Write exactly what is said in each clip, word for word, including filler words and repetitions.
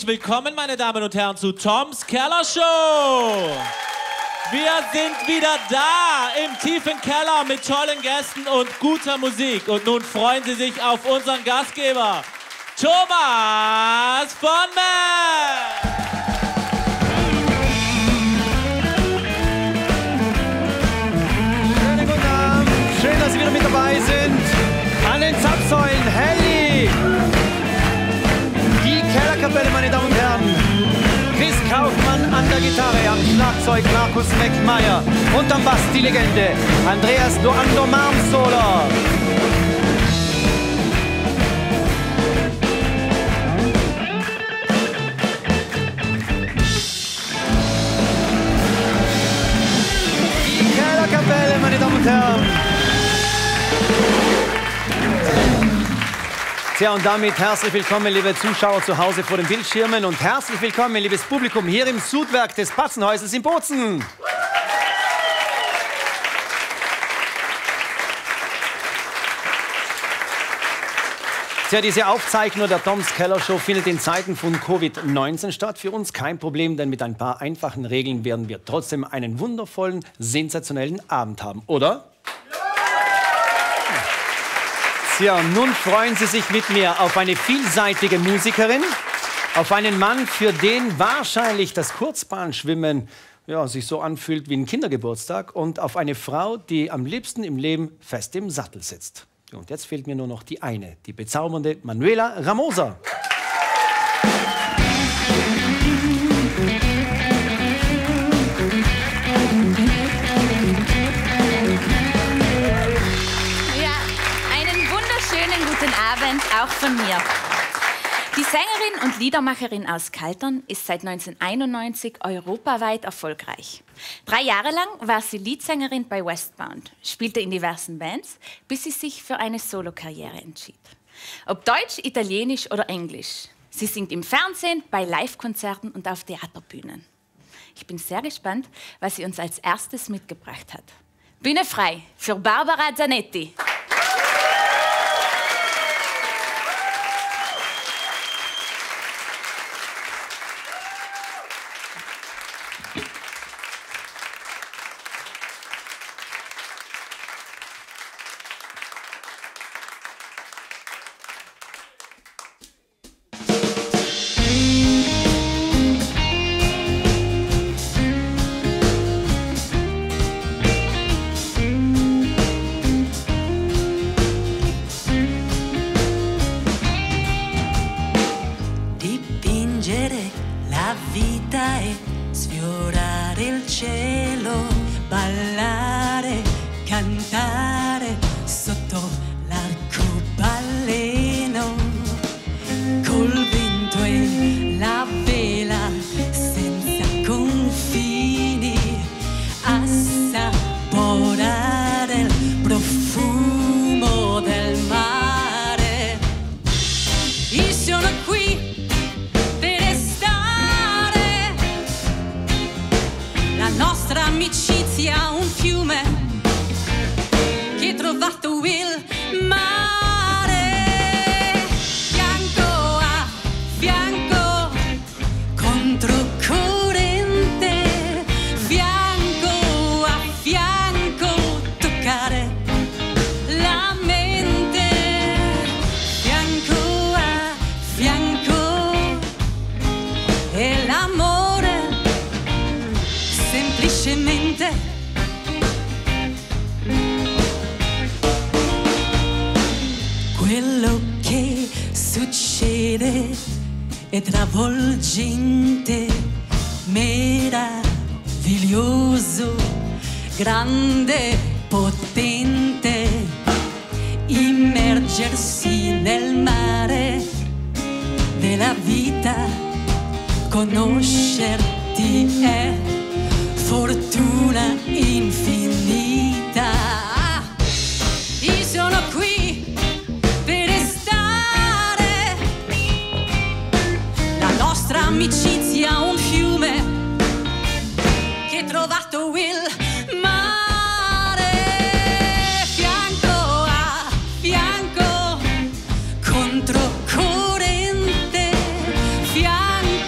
willkommen, meine Damen und Herren, zu Toms Keller Show. Wir sind wieder da im tiefen Keller mit tollen Gästen und guter Musik. Und nun freuen Sie sich auf unseren Gastgeber, Thomas von Mann. Schönen guten Abend. Schön, dass Sie wieder mit dabei sind. An den Zapfsäulen, hey! Die Kellerkapelle, meine Damen und Herren. Chris Kaufmann an der Gitarre, am Schlagzeug Markus Meckmeier und am Bass die Legende Andreas Doando Marmsola. Die Kellerkapelle, meine Damen und Herren. Tja, und damit herzlich willkommen, liebe Zuschauer zu Hause vor den Bildschirmen und herzlich willkommen, liebes Publikum, hier im Sudwerk des Patzenhäusers in Bozen. Tja, diese Aufzeichnung der Toms Keller Show findet in Zeiten von Covid neunzehn statt. Für uns kein Problem, denn mit ein paar einfachen Regeln werden wir trotzdem einen wundervollen, sensationellen Abend haben, oder? Ja, nun freuen Sie sich mit mir auf eine vielseitige Musikerin, auf einen Mann, für den wahrscheinlich das Kurzbahnschwimmen ja, sich so anfühlt wie ein Kindergeburtstag, und auf eine Frau, die am liebsten im Leben fest im Sattel sitzt. Und jetzt fehlt mir nur noch die eine, die bezaubernde Manuela Ramosa. Abend auch von mir. Die Sängerin und Liedermacherin aus Kaltern ist seit neunzehnhunderteinundneunzig europaweit erfolgreich. Drei Jahre lang war sie Leadsängerin bei Westbound, spielte in diversen Bands, bis sie sich für eine Solokarriere entschied. Ob Deutsch, Italienisch oder Englisch. Sie singt im Fernsehen, bei Live-Konzerten und auf Theaterbühnen. Ich bin sehr gespannt, was sie uns als erstes mitgebracht hat. Bühne frei für Barbara Zanetti. Quello che succede è travolgente, meraviglioso, grande, potente. Immergersi nel mare della vita, conoscerti è fortuna infinita. Io sono qui per restare, la nostra amicizia un fiume che trovato il mare, fianco a fianco, controcorrente, fianco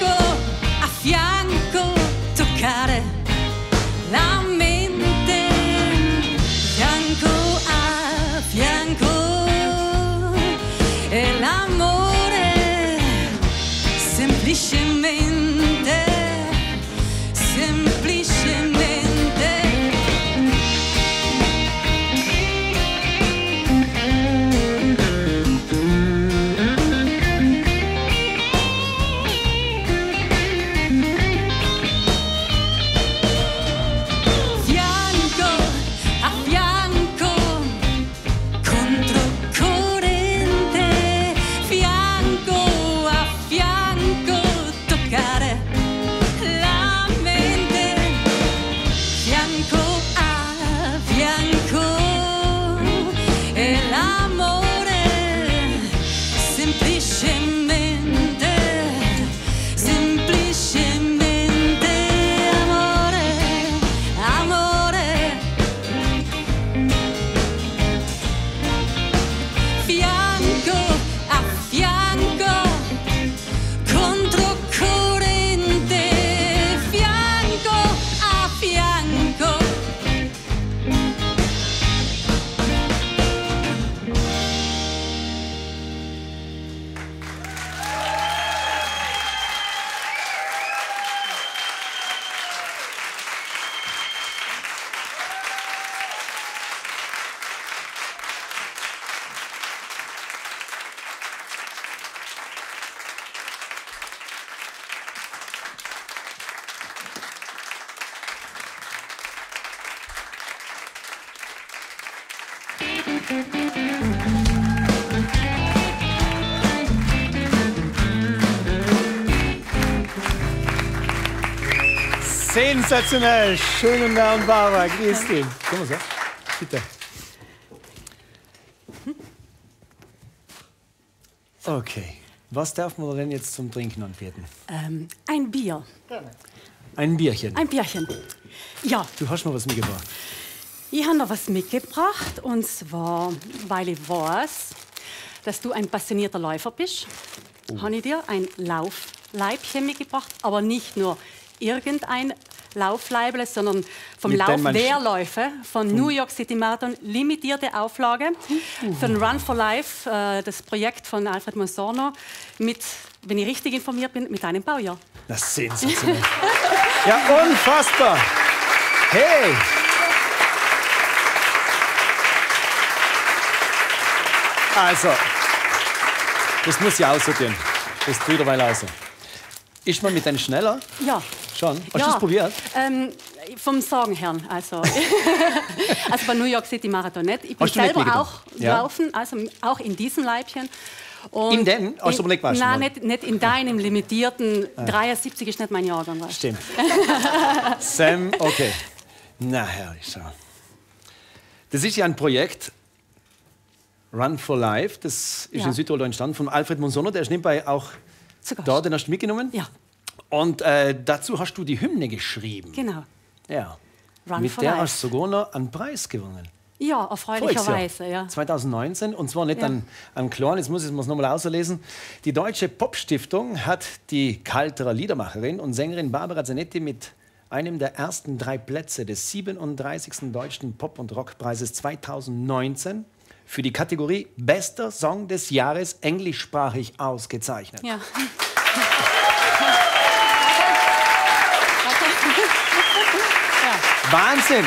Sensationell. Schönen Abend, Barbara. Grüß dich. Komm mal so. Bitte. Okay. Was darf man denn jetzt zum Trinken anbieten? Ähm, ein Bier. Ein Bierchen. Ein Bierchen. Ja, Du hast mir was mitgebracht. ich habe noch was mitgebracht. Und zwar, weil ich weiß, dass du ein passionierter Läufer bist, oh. habe ich dir ein Laufleibchen mitgebracht. Aber nicht nur irgendein Laufleible, sondern vom Mit Lauf dem man der sch- Läufe von New York City Marathon, limitierte Auflage für den Run for Life, äh, das Projekt von Alfred Monsorno, mit, wenn ich richtig informiert bin, mit einem Baujahr. Das ist sensationell. Ja, unfassbar. Hey. Also, das muss ich aussortieren. Das tue ich dabei aus. Ist man mit einem schneller? Ja. Schon? Hast du Ja. das probiert? Ähm, vom Sagenherrn, also. Also bei New York City Marathon nicht. Ich bin Hast du nicht selber mitgetan? auch Ja. laufen, also auch in diesem Leibchen. Und In den? Hast du aber nicht gewaschen, Nein, oder? nicht, nicht in deinem limitierten. dreiundsiebzig ist nicht mein Jahrgang. Weißt. Stimmt. Sam, okay. Na, herrlich, schau. Das ist ja ein Projekt, Run for Life. Das ist Ja. in Südtirol entstanden von Alfred Monsorno. Der ist nebenbei auch Zu Gast. da, den hast du mitgenommen. Ja, Und äh, dazu hast du die Hymne geschrieben. genau. Ja. Run Mit for der Life. hast du sogar noch einen Preis gewonnen. Ja, Voriges erfreulicherweise. Jahr, Ja. zwanzig neunzehn. Und zwar nicht Ja. an, an Klon, jetzt muss ich es nochmal auslesen. Die Deutsche Popstiftung hat die Kalterer Liedermacherin und Sängerin Barbara Zanetti mit einem der ersten drei Plätze des siebenunddreißigsten Deutschen Pop- und Rockpreises zweitausendneunzehn für die Kategorie Bester Song des Jahres englischsprachig ausgezeichnet. Ja. Wahnsinn!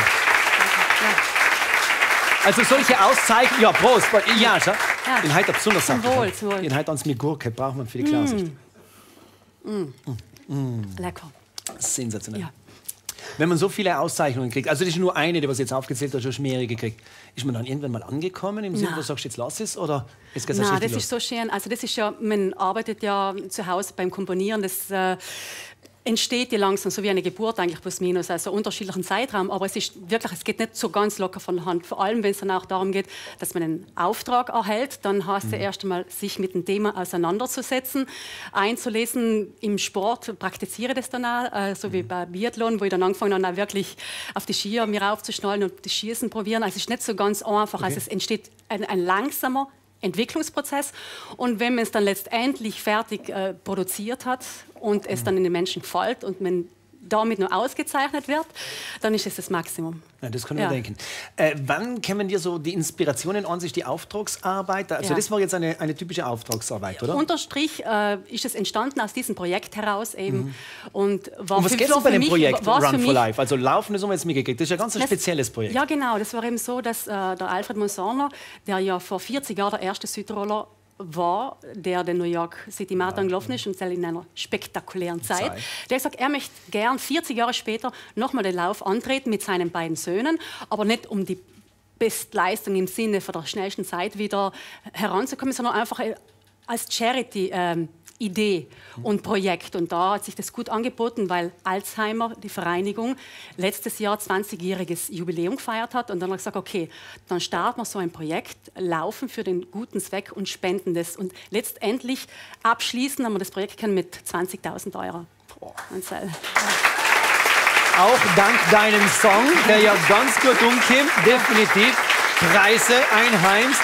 Also solche Auszeichnungen, ja, Prost, ja, schau. Ja. In heute besonders Zum sagt Wohl, er. zum Wohl. In heute ans mit Gurke braucht man für die Klarsicht. Lecker. Sensationell. Ja. Wenn man so viele Auszeichnungen kriegt, also das ist nur eine, die was jetzt aufgezählt hat, schon mehrere gekriegt, ist man dann irgendwann mal angekommen im Sinne, wo du sagst, jetzt lass es, oder ist das Nein, richtig das ist so schön. Also das ist ja, man arbeitet ja zu Hause beim Komponieren. Das äh, entsteht ja langsam, so wie eine Geburt eigentlich plus minus, also unterschiedlichen Zeitraum. Aber es ist wirklich, es geht nicht so ganz locker von der Hand. Vor allem, wenn es dann auch darum geht, dass man einen Auftrag erhält, dann heißt es ja erst einmal, sich mit dem Thema auseinanderzusetzen, einzulesen. Im Sport praktiziere ich das dann auch, äh, so wie bei Biathlon, wo ich dann angefangen habe, auch wirklich auf die Skier mir aufzuschnallen und das Schießen probieren. Also es ist nicht so ganz einfach. Also es entsteht ein, ein langsamer Entwicklungsprozess. Und wenn man es dann letztendlich fertig äh, produziert hat und es dann in den Menschen gefällt und man damit nur ausgezeichnet wird, dann ist es das Maximum. Ja, das kann ich Ja. mir denken. Äh, wann kämen dir so die Inspirationen an sich, die Auftragsarbeit? Also Ja. das war jetzt eine, eine typische Auftragsarbeit, oder? Unterstrich äh, ist es entstanden aus diesem Projekt heraus eben. Und, war Und was für- geht war es bei für dem mich- Projekt war's für Run for mich- Life? Also Laufen, das haben wir jetzt mitgekriegt. Das ist ja ganz ein Das- spezielles Projekt. Ja, genau. Das war eben so, dass äh, der Alfred Monsorno, der ja vor vierzig Jahren der erste Südtiroler war, der den New York City Marathon gelaufen ist, und zwar in einer spektakulären Zeit. Zeit. Der hat gesagt, er möchte gern vierzig Jahre später nochmal den Lauf antreten mit seinen beiden Söhnen, aber nicht um die Bestleistung im Sinne von der schnellsten Zeit wieder heranzukommen, sondern einfach als Charity-Idee und Projekt. Und da hat sich das gut angeboten, weil Alzheimer, die Vereinigung, letztes Jahr zwanzigjähriges Jubiläum gefeiert hat. Und dann hat er gesagt, okay, dann starten wir so ein Projekt, laufen für den guten Zweck und spenden das. Und letztendlich abschließen haben wir das Projekt können mit zwanzigtausend Euro. Und so, ja. Auch dank deinem Song, der ja ganz gut umkommt, definitiv Preise einheimst.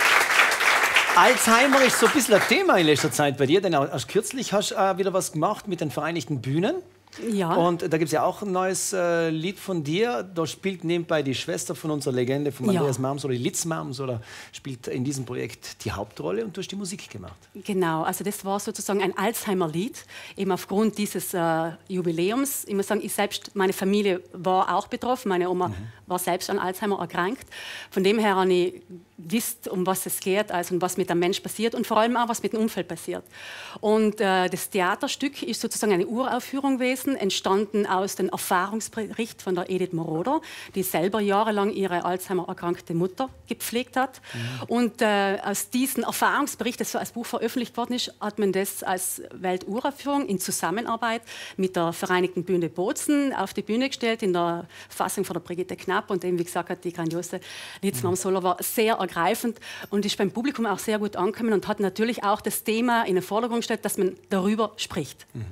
Alzheimer ist so ein bisschen ein Thema in letzter Zeit bei dir, denn erst kürzlich hast du äh, wieder was gemacht mit den Vereinigten Bühnen. Ja. Und da gibt es ja auch ein neues äh, Lied von dir. Da spielt nebenbei die Schwester von unserer Legende, von Ja. Andreas Mams oder die Litz Mams, oder spielt in diesem Projekt die Hauptrolle, und du hast die Musik gemacht. Genau, also das war sozusagen ein Alzheimer-Lied, eben aufgrund dieses äh, Jubiläums. Ich muss sagen, ich selbst, meine Familie war auch betroffen, meine Oma war selbst an Alzheimer erkrankt. Von dem her habe ich gewusst, um was es geht, also um was mit einem Mensch passiert und vor allem auch, was mit dem Umfeld passiert. Und äh, das Theaterstück ist sozusagen eine Uraufführung gewesen, Grenzen entstanden aus dem Erfahrungsbericht von der Edith Moroder, die selber jahrelang ihre Alzheimer-erkrankte Mutter gepflegt hat. Mhm. Und äh, aus diesem Erfahrungsbericht, das so als Buch veröffentlicht worden ist, hat man das als Welturaufführung in Zusammenarbeit mit der Vereinigten Bühne Bozen auf die Bühne gestellt, in der Fassung von der Brigitte Knapp. Und eben, wie gesagt, hat die grandiose Lied Solo war sehr ergreifend und ist beim Publikum auch sehr gut angekommen und hat natürlich auch das Thema in den Vordergrund gestellt, dass man darüber spricht. Mhm.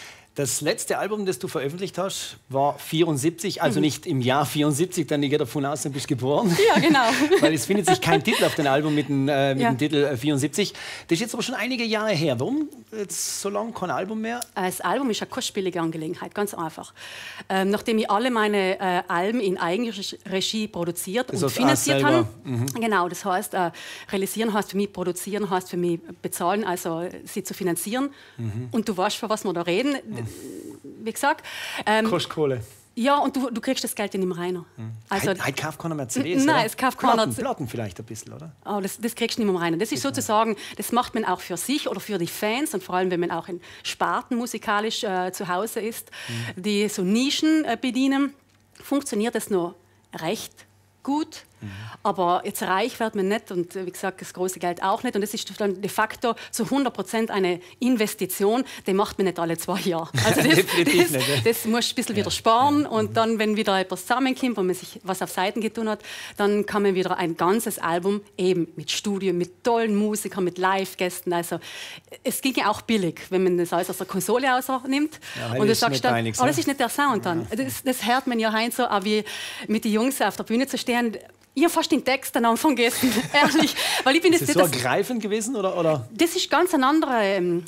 Das letzte Album, das du veröffentlicht hast, war vierundsiebzig, also mhm. nicht im Jahr vierundsiebzig, dann ich gehe davon aus, du bist geboren. Ja, genau. Weil es findet sich kein Titel auf dem Album mit dem, äh, mit ja. dem Titel äh, vierundsiebzig. Das ist jetzt aber schon einige Jahre her. Warum jetzt so lange kein Album mehr? Das Album ist eine kostspielige Angelegenheit, ganz einfach. Ähm, nachdem ich alle meine äh, Alben in Eigenregie produziert das und heißt, finanziert habe, mhm. genau, das heißt, äh, realisieren heißt für mich, produzieren heißt für mich bezahlen, also sie zu finanzieren. Mhm. Und du weißt, von was wir da reden. Mhm. Wie gesagt. Ähm, Kostet Kohle. Ja, und du, du kriegst das Geld ja nicht mehr rein. Mhm. Also, heute, heute kauft keiner mehr C Ds, Nein, oder? es kauft keiner. Platten, Platten vielleicht ein bisschen, oder? Oh, das, das kriegst du nicht mehr rein. Das ist sozusagen, das macht man auch für sich oder für die Fans und vor allem, wenn man auch in Sparten musikalisch äh, zu Hause ist, mhm. die so Nischen äh, bedienen, funktioniert das nur recht gut. Mhm. Aber jetzt reich wird man nicht und wie gesagt, das große Geld auch nicht. Und das ist dann de facto zu hundert Prozent eine Investition, die macht man nicht alle zwei Jahre. Also das, das, nicht, das muss ein bisschen ja. wieder sparen. Ja. Und dann, wenn wieder etwas zusammenkommt, wo man sich was auf Seiten getan hat, dann kann man wieder ein ganzes Album eben mit Studio, mit tollen Musikern, mit Live-Gästen. Also es ging ja auch billig, wenn man das alles aus der Konsole ausnimmt. Ja, und du sagst dann, oh, das ist nicht der Sound dann. Ja. Das, das hört man ja heim so, auch wie mit den Jungs auf der Bühne zu stehen. Ich habe fast den Text am Anfang vergessen, ehrlich. Weil ich bin ist das so ergreifend gewesen? Oder, oder? Das ist ganz eine andere ähm,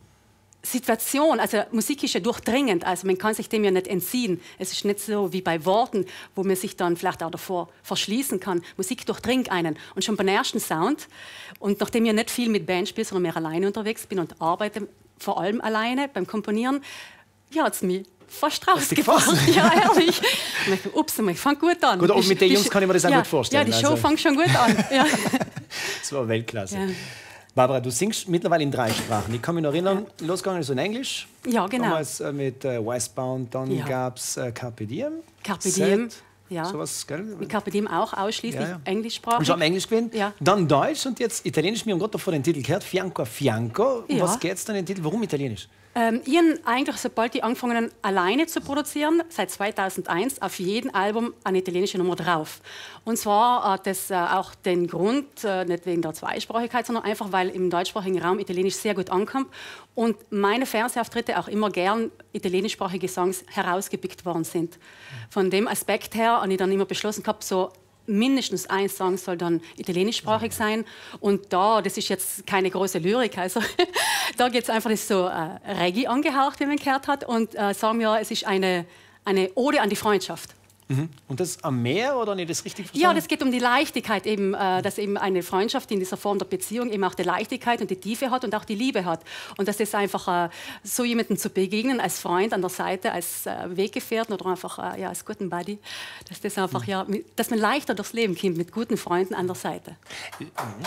Situation. Also Musik ist ja durchdringend, also man kann sich dem ja nicht entziehen. Es ist nicht so wie bei Worten, wo man sich dann vielleicht auch davor verschließen kann. Musik durchdringt einen. Und schon beim ersten Sound, und nachdem ich nicht viel mit Band spiele, sondern mehr alleine unterwegs bin und arbeite vor allem alleine beim Komponieren, ja, hat es mich fast rausgefahren. Ja, ehrlich. Und ich dachte, ups, ich fange gut an. Gut, und mit den Jungs kann ich mir das auch ja, gut vorstellen. Ja, die Show also. fängt schon gut an. Ja. Das war Weltklasse. Ja. Barbara, du singst mittlerweile in drei Sprachen. Ich kann mich noch erinnern, ja. losgegangen ist in Englisch. Ja, genau. Damals äh, mit äh, Westbound, dann ja. gab es äh, Carpe Diem. Carpe Diem. Ja. Sowas, gell? Mit Carpe Diem auch ausschließlich ja, ja. englischsprachig. Und schon am Englisch gewesen. Ja. Dann Deutsch und jetzt Italienisch. Wir haben gerade davor den Titel gehört, Fianco a Fianco. Um ja. was geht es dann in den Titel? Warum Italienisch? Ähm, ich habe eigentlich, sobald ich angefangen habe, alleine zu produzieren, seit zweitausendeins, auf jedem Album eine italienische Nummer drauf. Und zwar hat das äh, auch den Grund, äh, nicht wegen der Zweisprachigkeit, sondern einfach, weil im deutschsprachigen Raum Italienisch sehr gut ankommt und meine Fernsehauftritte auch immer gern italienischsprachige Songs herausgepickt worden sind. Von dem Aspekt her habe ich dann immer beschlossen gehabt, so mindestens ein Song soll dann italienischsprachig sein. Und da, das ist jetzt keine große Lyrik, also da geht es einfach, das ist so äh, Reggae angehaucht, wie man gehört hat. Und äh, sagen wir, es ist eine, eine Ode an die Freundschaft. Mhm. Und das am Meer, oder nicht das richtig verstanden? Ja, das geht um die Leichtigkeit, eben, äh, dass eben eine Freundschaft in dieser Form der Beziehung eben auch die Leichtigkeit und die Tiefe hat und auch die Liebe hat. Und das ist einfach äh, so jemandem zu begegnen, als Freund an der Seite, als äh, Weggefährten oder einfach äh, ja, als guten Buddy, dass, das einfach, mhm. ja, dass man leichter durchs Leben kommt mit guten Freunden an der Seite. Mhm.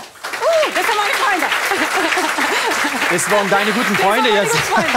Uh, das sind meine Freunde! Das waren deine guten Freunde das jetzt. Freunde.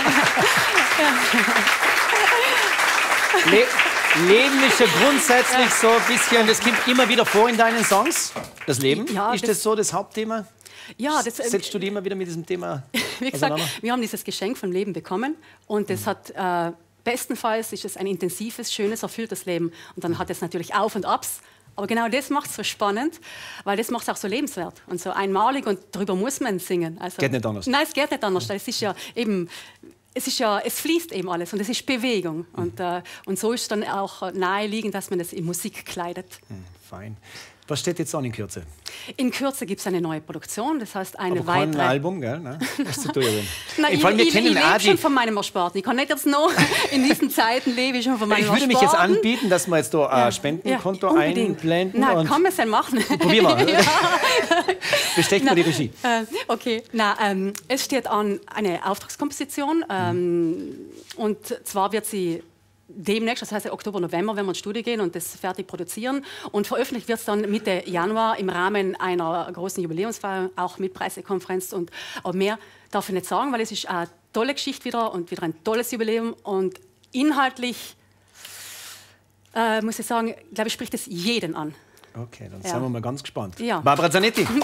Le Leben ist ja grundsätzlich so ein bisschen, das kommt immer wieder vor in deinen Songs, das Leben. Ja, ist das, das so das Hauptthema? Ja, das, setzt du dich immer wieder mit diesem Thema wie gesagt, wir haben dieses Geschenk vom Leben bekommen und das hat äh, bestenfalls ist es ein intensives, schönes, erfülltes Leben. Und dann hat es natürlich Auf und Abs. Aber genau das macht es so spannend, weil das macht es auch so lebenswert und so einmalig und darüber muss man singen. Also, geht nicht anders. Nein, es geht nicht anders. Es ist ja eben, es ist ja, es fließt eben alles und es ist Bewegung. Mhm. Und, äh, und so ist es dann auch naheliegend, dass man das in Musik kleidet. Mhm, fein. Was steht jetzt an in Kürze? In Kürze gibt es eine neue Produktion, das heißt eine Aber weitere... kein Album, gell? Nein, das ist zu teuer. Nein, ich, ich, ich lebe schon von meinem Ersparten. Ich kann nicht jetzt noch, in diesen Zeiten lebe ich schon von meinem Ersparten. Ich würde mich jetzt anbieten, dass wir jetzt da ein ja. Spendenkonto ja, einblenden. Nein, kann man es ja machen. Probier mal. Ja. Bestecht mal die Regie. Äh, okay, na, ähm, es steht an eine Auftragskomposition ähm, mhm. und zwar wird sie demnächst, das heißt Oktober, November, wenn wir ins Studio gehen und das fertig produzieren. Und veröffentlicht wird es dann Mitte Januar im Rahmen einer großen Jubiläumsfeier, auch mit Pressekonferenz und auch mehr darf ich nicht sagen, weil es ist äh, tolle Geschichte wieder und wieder ein tolles Jubiläum. Und inhaltlich, äh, muss ich sagen, glaube ich, spricht es jeden an. Okay, dann Ja. sind wir mal ganz gespannt. Ja. Barbara Zanetti. Danke.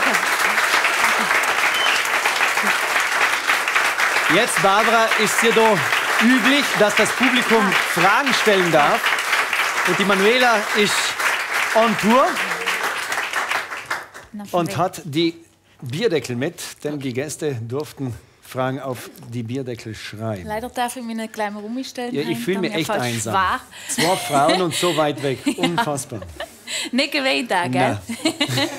Jetzt, Barbara, ist hier da üblich, dass das Publikum Fragen stellen darf. Und die Manuela ist on Tour Na, von und wem? hat die Bierdeckel mit, denn die Gäste durften Fragen auf die Bierdeckel schreiben. Leider darf ich mich nicht gleich mal rumstellen. Ja, ich fühle mich echt einsam. Schwach. Zwei Frauen und so weit weg. Unfassbar. Nicht gewählt da, gell? Nein.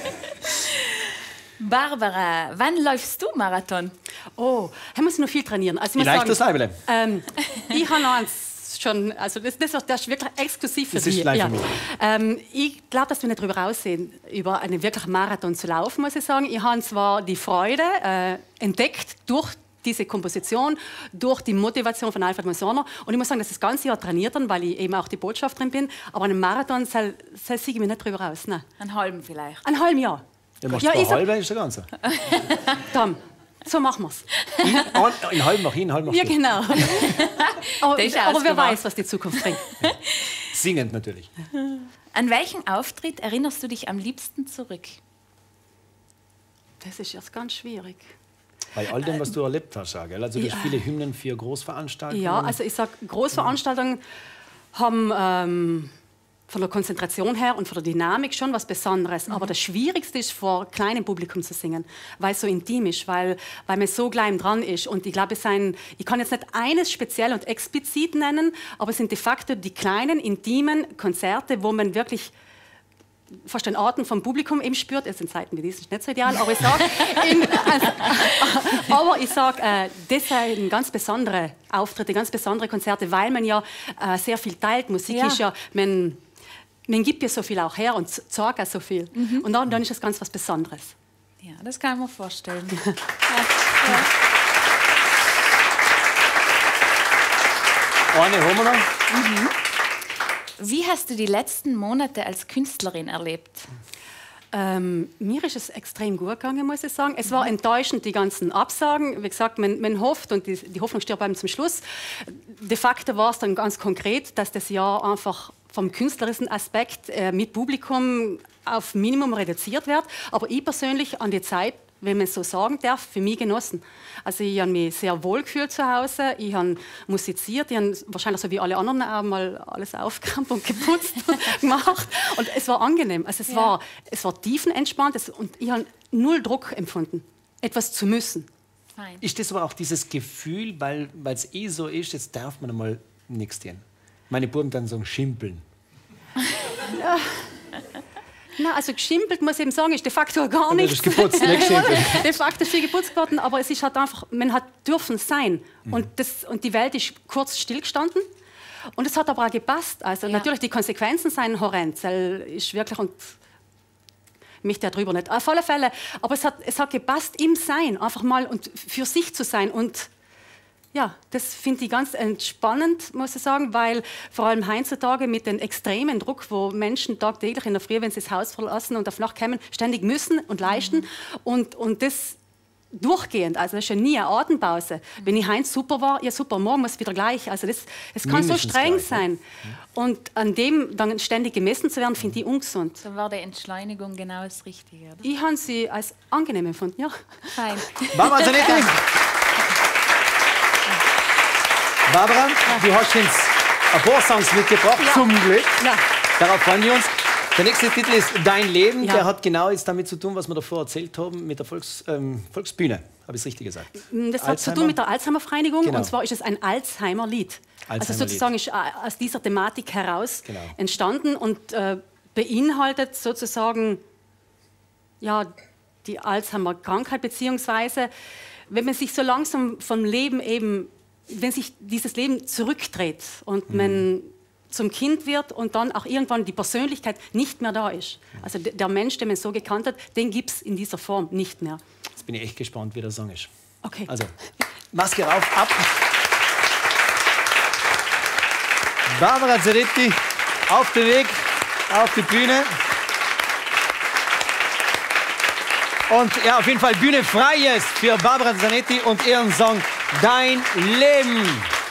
Barbara, wann läufst du Marathon? Oh, da muss ich noch viel trainieren. Also, ich muss Vielleicht das sagen, Leibele. ähm, ich habe noch eins schon, also das, das, das ist wirklich exklusiv für Das ist dich. gleich für mich. Ähm, ich glaube, dass wir nicht darüber aussehen, über einen wirklichen Marathon zu laufen, muss ich sagen. Ich habe zwar die Freude äh, entdeckt durch diese Komposition, durch die Motivation von Alfred Mossoner. Und ich muss sagen, dass ich das ganze Jahr trainiert habe, weil ich eben auch die Botschafterin bin. Aber einen Marathon soll, soll ich mich nicht darüber aus. Nein. Einen halben vielleicht. Ein halbes Jahr. Ja, machst Ja, du ich ein sag- halbe, ist der ganze. Tom, so machen wir es. In halb mach ich, in halb mach Ja, du. genau. aber, Das ist aber wer ausgemacht. weiß, was die Zukunft bringt. Singend natürlich. An welchen Auftritt erinnerst du dich am liebsten zurück? Das ist jetzt ganz schwierig. Bei all dem, was du erlebt hast, ja, gell? Also du hast Ja. viele Hymnen für Großveranstaltungen. Ja, also ich sag, Großveranstaltungen haben ähm, von der Konzentration her und von der Dynamik schon was Besonderes. Aber das Schwierigste ist, vor kleinem Publikum zu singen, weil es so intim ist, weil, weil man so klein dran ist. Und ich glaube, es sind, ich kann jetzt nicht eines speziell und explizit nennen, aber es sind de facto die kleinen, intimen Konzerte, wo man wirklich fast den Atem vom Publikum eben spürt. Es sind Zeiten wie dies ist nicht so ideal, aber ich sage, also, aber ich sag, äh, das sind ganz besondere Auftritte, ganz besondere Konzerte, weil man ja äh, sehr viel teilt. Musik Ja. ist ja, man, man gibt ja so viel auch her und sagt auch so viel. Und dann, dann ist das ganz was Besonderes. Ja, das kann ich mir vorstellen. Eine haben wir noch. Wie hast du die letzten Monate als Künstlerin erlebt? Ähm, mir ist es extrem gut gegangen, muss ich sagen. Es war enttäuschend, die ganzen Absagen. Wie gesagt, man, man hofft und die, die Hoffnung stirbt beim zum Schluss. De facto war es dann ganz konkret, dass das Jahr einfach vom künstlerischen Aspekt äh, mit Publikum auf Minimum reduziert wird. Aber ich persönlich an die Zeit, wenn man es so sagen darf, für mich genossen. Also ich habe mich sehr wohl gefühlt zu Hause. Ich habe musiziert. Ich habe wahrscheinlich so wie alle anderen auch mal alles aufgeräumt und geputzt gemacht. Und es war angenehm. Also es, Ja. war, es war tiefenentspannt es, und ich habe null Druck empfunden, etwas zu müssen. Fein. Ist das aber auch dieses Gefühl, weil es eh so ist, jetzt darf man mal nichts tun. Meine Buben dann sagen, schimpeln. Na, also geschimpelt, muss ich eben sagen, ist de facto gar Das nichts. ist geputzt, nicht geschimpelt. De facto ist viel geputzt worden, aber es ist halt einfach, man hat dürfen sein. Mhm. Und, das, und die Welt ist kurz stillgestanden. Und es hat aber auch gepasst. Also Ja. natürlich, die Konsequenzen sind horrend. Das ist wirklich, und mich darüber nicht. Auf alle Fälle, aber es hat, es hat gepasst im Sein, einfach mal und für sich zu sein. Und ja, das finde ich ganz entspannend, muss ich sagen, weil vor allem heutzutage mit dem extremen Druck, wo Menschen tagtäglich in der Früh, wenn sie das Haus verlassen und auf Nacht kommen, ständig müssen und leisten Mhm. und, und das durchgehend, also das ist ja nie eine Atempause. Mhm. Wenn ich Heinz super war, ja super, morgen muss wieder gleich. Also das, das kann Mindestens so streng gleich, ne? sein. Und an dem dann ständig gemessen zu werden, finde ich ungesund. So war die Entschleunigung genau das Richtige, oder? Ich habe sie als angenehm empfunden, ja. Fein. Barbara Zanetti. Barbara, du hast uns ein paar Songs mitgebracht, zum Glück. Ja. Darauf freuen wir uns. Der nächste Titel ist Dein Leben. Ja. Der hat genau jetzt damit zu tun, was wir davor erzählt haben, mit der Volks, ähm, Volksbühne. Habe ich es richtig gesagt? Das hat Alzheimer? zu tun mit der Alzheimer-Vereinigung. Genau. Und zwar ist es ein Alzheimer-Lied. Also Alzheimer-Lied. sozusagen ist äh, aus dieser Thematik heraus Genau. entstanden und äh, beinhaltet sozusagen ja, die Alzheimer-Krankheit, beziehungsweise wenn man sich so langsam vom Leben eben, wenn sich dieses Leben zurückdreht und Mhm. man zum Kind wird und dann auch irgendwann die Persönlichkeit nicht mehr da ist. Also d- der Mensch, den man so gekannt hat, den gibt es in dieser Form nicht mehr. Jetzt bin ich echt gespannt, wie der Song ist. Okay. Also, Maske rauf, ab. Barbara Zanetti auf den Weg, auf die Bühne. Und ja, auf jeden Fall Bühne frei jetzt für Barbara Zanetti und ihren Song dein Leben.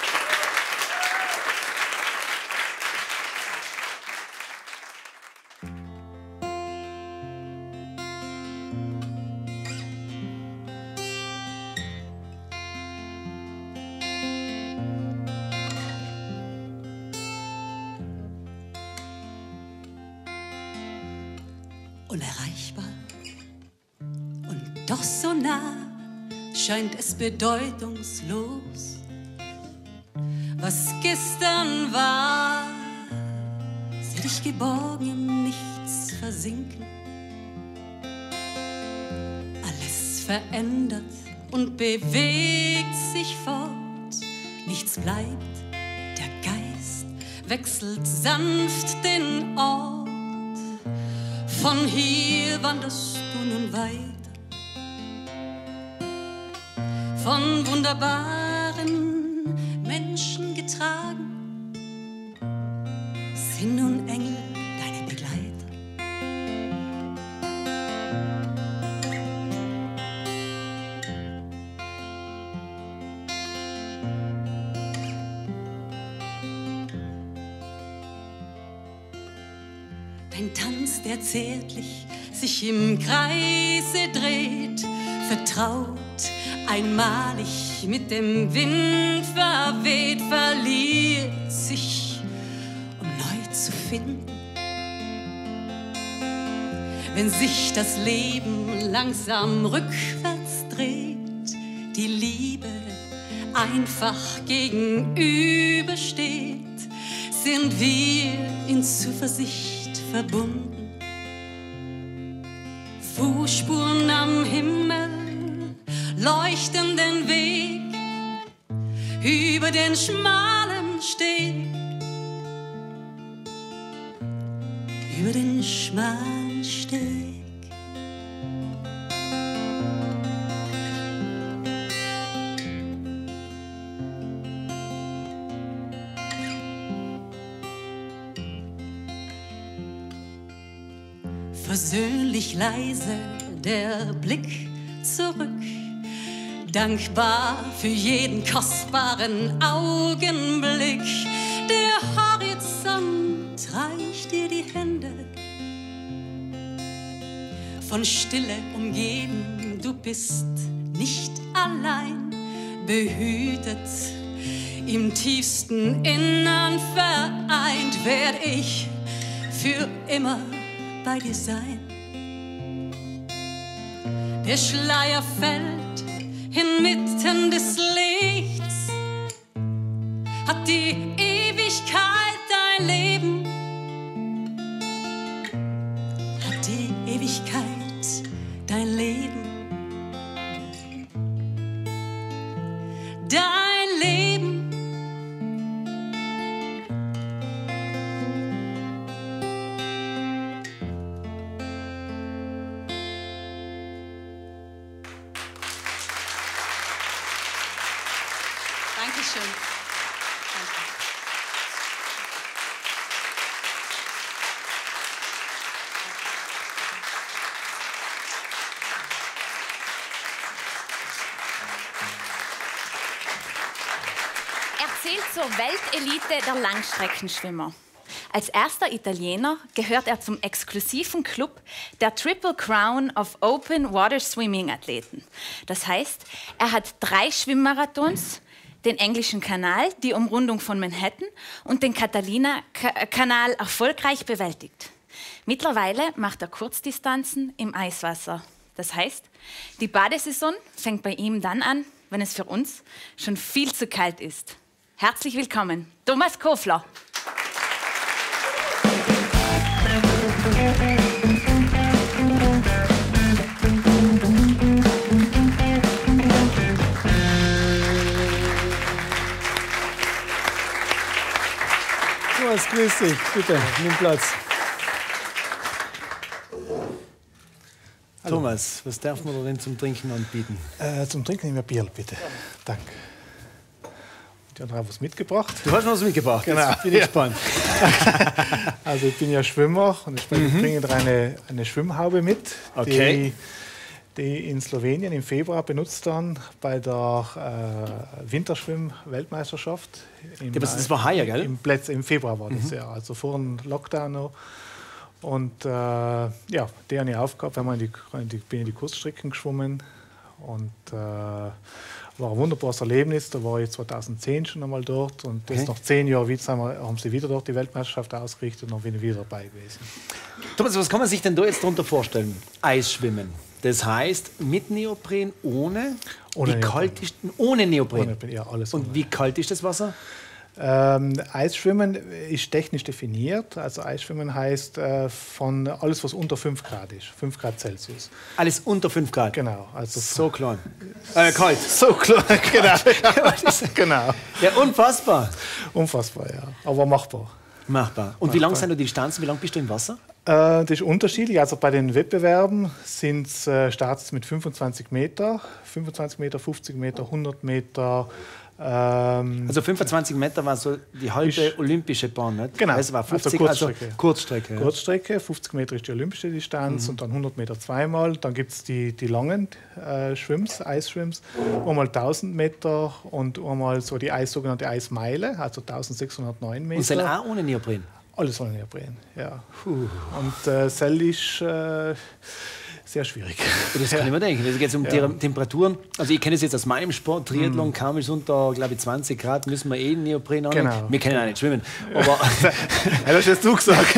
Unerreichbar und doch so nah scheint es bedeutungslos. Was gestern war, seh dich geborgen im Nichts versinken. Alles verändert und bewegt sich fort. Nichts bleibt, der Geist wechselt sanft den Ort. Von hier wanderst du nun weiter, von wunderbaren Menschen getragen, sind nun Engel deine Begleiter. Dein Tanz, der zärtlich sich im Kreise dreht, vertraut, einmalig mit dem Wind verweht, verliert sich, um neu zu finden. Wenn sich das Leben langsam rückwärts dreht, die Liebe einfach gegenübersteht, sind wir in Zuversicht verbunden. Fußspuren am Himmel leuchten den Weg über den schmalen Steg, über den schmalen Steg. Versöhnlich leise der Blick zurück, dankbar für jeden kostbaren Augenblick. Der Horizont reicht dir die Hände, von Stille umgeben, du bist nicht allein, behütet, im tiefsten Innern vereint, werd ich für immer bei dir sein. Der Schleier fällt inmitten des Lichts, hat die Ewigkeit dein Leben, hat die Ewigkeit dein Leben, dein Leben. Dankeschön. Danke. Er zählt zur Weltelite der Langstreckenschwimmer. Als erster Italiener gehört er zum exklusiven Club der Triple Crown of Open Water Swimming Athleten. Das heißt, er hat drei Schwimmmarathons, den englischen Kanal, die Umrundung von Manhattan und den Catalina-Kanal erfolgreich bewältigt. Mittlerweile macht er Kurzdistanzen im Eiswasser. Das heißt, die Badesaison fängt bei ihm dann an, wenn es für uns schon viel zu kalt ist. Herzlich willkommen, Thomas Kofler. Thomas, grüß dich. Bitte, nimm Platz. Hallo. Thomas, was darf man denn zum Trinken anbieten? Äh, zum Trinken nehmen wir Bier, bitte. Danke. Ich habe was mitgebracht. Du hast was mitgebracht, genau. Jetzt bin ich ja. gespannt. Also ich bin ja Schwimmer und ich bringe eine, eine Schwimmhaube mit, okay. die in Slowenien im Februar benutzt haben bei der äh, Winterschwimm-Weltmeisterschaft. Im, Ja, das war heuer, gell? Im, Plätz, Im Februar war das, Mhm. ja, also vor dem Lockdown noch. Und äh, ja, die habe ich aufgehabt, haben wir in die, in die, bin in die Kurzstrecken geschwommen und äh, war ein wunderbares Erlebnis. Da war ich zweitausendzehn schon einmal dort und das Okay. nach zehn Jahren wieder, haben sie wieder dort die Weltmeisterschaft ausgerichtet und dann bin ich wieder dabei gewesen. Thomas, was kann man sich denn da jetzt darunter vorstellen? Eisschwimmen. Das heißt, mit Neopren, ohne? Ohne wie Neopren. kalt ist ohne Neopren? Ohne, ja, alles Und ohne. wie kalt ist das Wasser? Ähm, Eisschwimmen ist technisch definiert. Also Eisschwimmen heißt äh, von alles, was unter fünf Grad ist, fünf Grad Celsius. Alles unter fünf Grad? Genau. Also So klein. Äh, kalt. so klar, genau. genau. Ja, unfassbar. Unfassbar, ja. Aber machbar. Machbar. Und wie lang sind da die Distanzen? Wie lang bist du im Wasser? Äh, das ist unterschiedlich. Also bei den Wettbewerben sind es äh, Starts mit fünfundzwanzig Meter, fünfundzwanzig Meter, fünfzig Meter, hundert Meter. Ähm, Also fünfundzwanzig Meter war so die halbe Ist- olympische Bahn, nicht? Genau, Das war also fünfzig, Kurzstrecke. Also Kurzstrecke. Ja. Kurzstrecke, fünfzig Meter ist die olympische Distanz und dann hundert Meter zweimal. Dann gibt es die, die langen äh, Schwimms, Eisschwimms, einmal tausend Meter und einmal so die Eis, sogenannte Eismeile, also tausendsechshundertneun Meter. Und sind auch ohne Neopren? Alles ohne Neopren, ja. Und äh, Seil ist äh, sehr schwierig. Das kann ich mir denken. Es geht um Ja. die Temperaturen. Also ich kenne es jetzt aus meinem Sport, Triathlon, kaum ist unter, glaube ich, zwanzig Grad, müssen wir eh Neopren an. Genau. Wir können auch nicht schwimmen. Aber Ja, das hast du gesagt.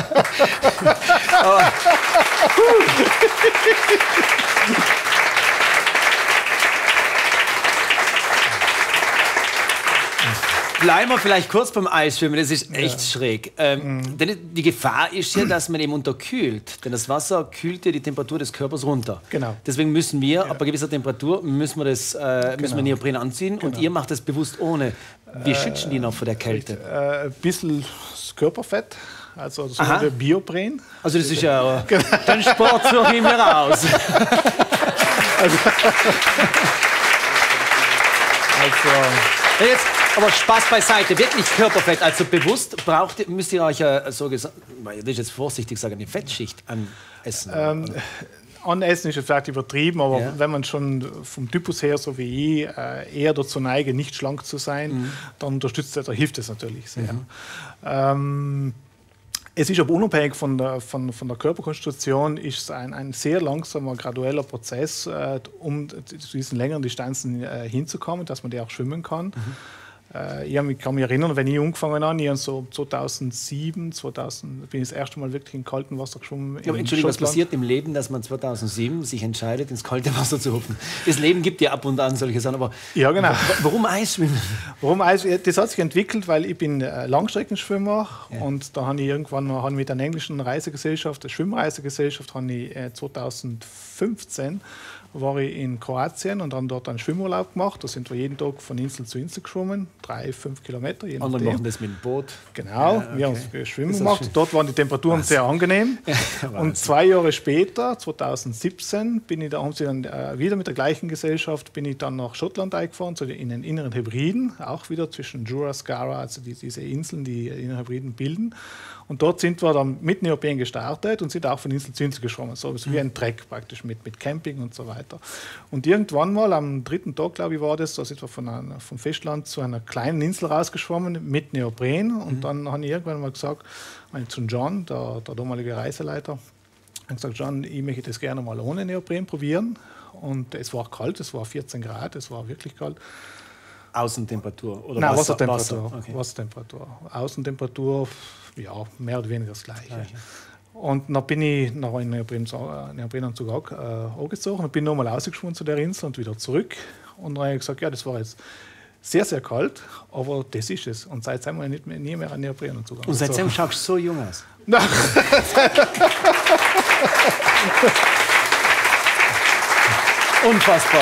bleiben wir vielleicht kurz beim Eisschwimmen. Das ist echt schräg. Ähm, denn die Gefahr ist ja, dass man eben unterkühlt. Denn das Wasser kühlt ja die Temperatur des Körpers runter. Genau. Deswegen müssen wir, ab einer gewissen Temperatur, müssen wir, das, äh, müssen wir Neopren anziehen. Und ihr macht das bewusst ohne. Wie schützen die noch vor der Kälte? Äh, ein bisschen das Körperfett, also das Aha. sogenannte Biopren. Also das ist ja... Äh, den Sport suche ich mir raus. Also, Jetzt, aber Spaß beiseite, wirklich Körperfett. Also bewusst braucht, ihr- müsst ihr euch ja so gesagt, das ist jetzt vorsichtig sagen, eine Fettschicht an Essen. ähm, Anessen ist jetzt vielleicht übertrieben, aber Ja. wenn man schon vom Typus her, so wie ich, äh, eher dazu neige, nicht schlank zu sein, Mhm. dann unterstützt das, da hilft es natürlich sehr. Ähm, es ist aber unabhängig von der, von, von der Körperkonstitution ist es ein, ein sehr langsamer, gradueller Prozess, äh, um zu diesen längeren Distanzen äh, hinzukommen, dass man die auch schwimmen kann. Äh, ich hab mich- kann mich erinnern, wenn ich angefangen habe, ich habe so zweitausendsieben, zweitausend, bin ich das erste Mal wirklich in kaltem Wasser geschwommen. Ja, aber in Entschuldigung, was Schottland. passiert im Leben, dass man zweitausendsieben sich entscheidet, ins kalte Wasser zu hupfen? Das Leben gibt ja ab und an solche Sachen, aber Ja, genau. wa- warum Eisschwimmen? Warum Eis? Das hat sich entwickelt, weil ich bin äh, Langstreckenschwimmer und da habe ich irgendwann mal habe ich mit einer englischen Reisegesellschaft, der Schwimmreisegesellschaft, habe ich äh, zweitausendfünfzehn war ich in Kroatien und haben dort einen Schwimmurlaub gemacht. Da sind wir jeden Tag von Insel zu Insel geschwommen, drei, fünf Kilometer, je Andere nachdem. machen das mit dem Boot. Genau, Ja, wir haben okay. das Schwimmen Ist das gemacht. schön? Dort waren die Temperaturen sehr angenehm. Und zwei Jahre später, zweitausendsiebzehn, bin ich da, haben sie dann äh, wieder mit der gleichen Gesellschaft, bin ich dann nach Schottland eingefahren, zu den, in den inneren Hebriden, auch wieder zwischen Jura, Skara, also die, diese Inseln, die inneren Hebriden bilden. Und dort sind wir dann mit Neopren gestartet und sind auch von Insel zu Insel geschwommen, so wie ein Trek praktisch mit, mit Camping und so weiter. Und irgendwann mal am dritten Tag, glaube ich, war das, da sind wir von einer, vom Festland zu einer kleinen Insel rausgeschwommen mit Neopren. Und dann habe ich irgendwann mal gesagt, habe ich zu John, der, der damalige Reiseleiter, habe gesagt, John, ich möchte das gerne mal ohne Neopren probieren. Und es war kalt, es war vierzehn Grad, es war wirklich kalt. Außentemperatur oder Nein, Wasser, Wassertemperatur. Wasser. Okay. Wassertemperatur. Außentemperatur, ja, mehr oder weniger das Gleiche. Und dann bin ich nach einem Neoprenanzug Neoprenanzug auch, äh, angezogen und bin nochmal rausgeschwommen zu der Insel und wieder zurück. Und dann habe ich gesagt, ja, das war jetzt sehr, sehr kalt, aber das ist es. Und seitdem haben wir nicht mehr, nie mehr einen Neoprenanzug Und seitdem angezogen. schaust du so jung aus. Unfassbar.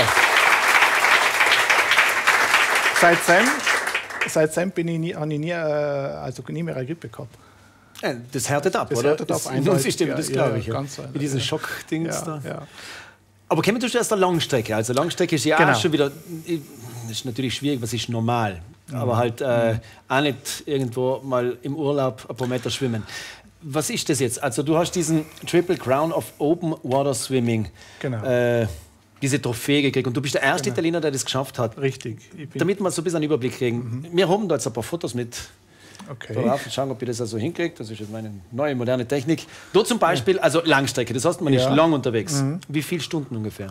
Seitdem, seitdem bin ich nie, habe ich nie, äh, also nie mehr eine Grippe gehabt. Ja, das härtet ab, Das oder? härtet ab, das eindeutig, Immunsystem, ja, das ja, glaube ich. Ja, ganz Mit diesen ja. Schockdings da. Ja, ja. Aber kommen wir aus der Langstrecke. Also Langstrecke ist ja Genau. auch schon wieder, das ist natürlich schwierig, was ist normal. Aber halt äh, auch nicht irgendwo mal im Urlaub ein paar Meter schwimmen. was ist das jetzt? Also du hast diesen Triple Crown of Open Water Swimming, Genau. äh, diese Trophäe gekriegt. Und du bist der erste Genau. Italiener, der das geschafft hat. Richtig. Ich bin Damit wir so ein bisschen einen Überblick kriegen. Mhm. Wir haben da jetzt ein paar Fotos mit. okay. Drauf. Schauen, ob ihr das also hinkriegt. Das ist jetzt meine neue, moderne Technik. Du zum Beispiel, also Langstrecke, das heißt, man ist Ja. lang unterwegs. Mhm. Wie viele Stunden ungefähr?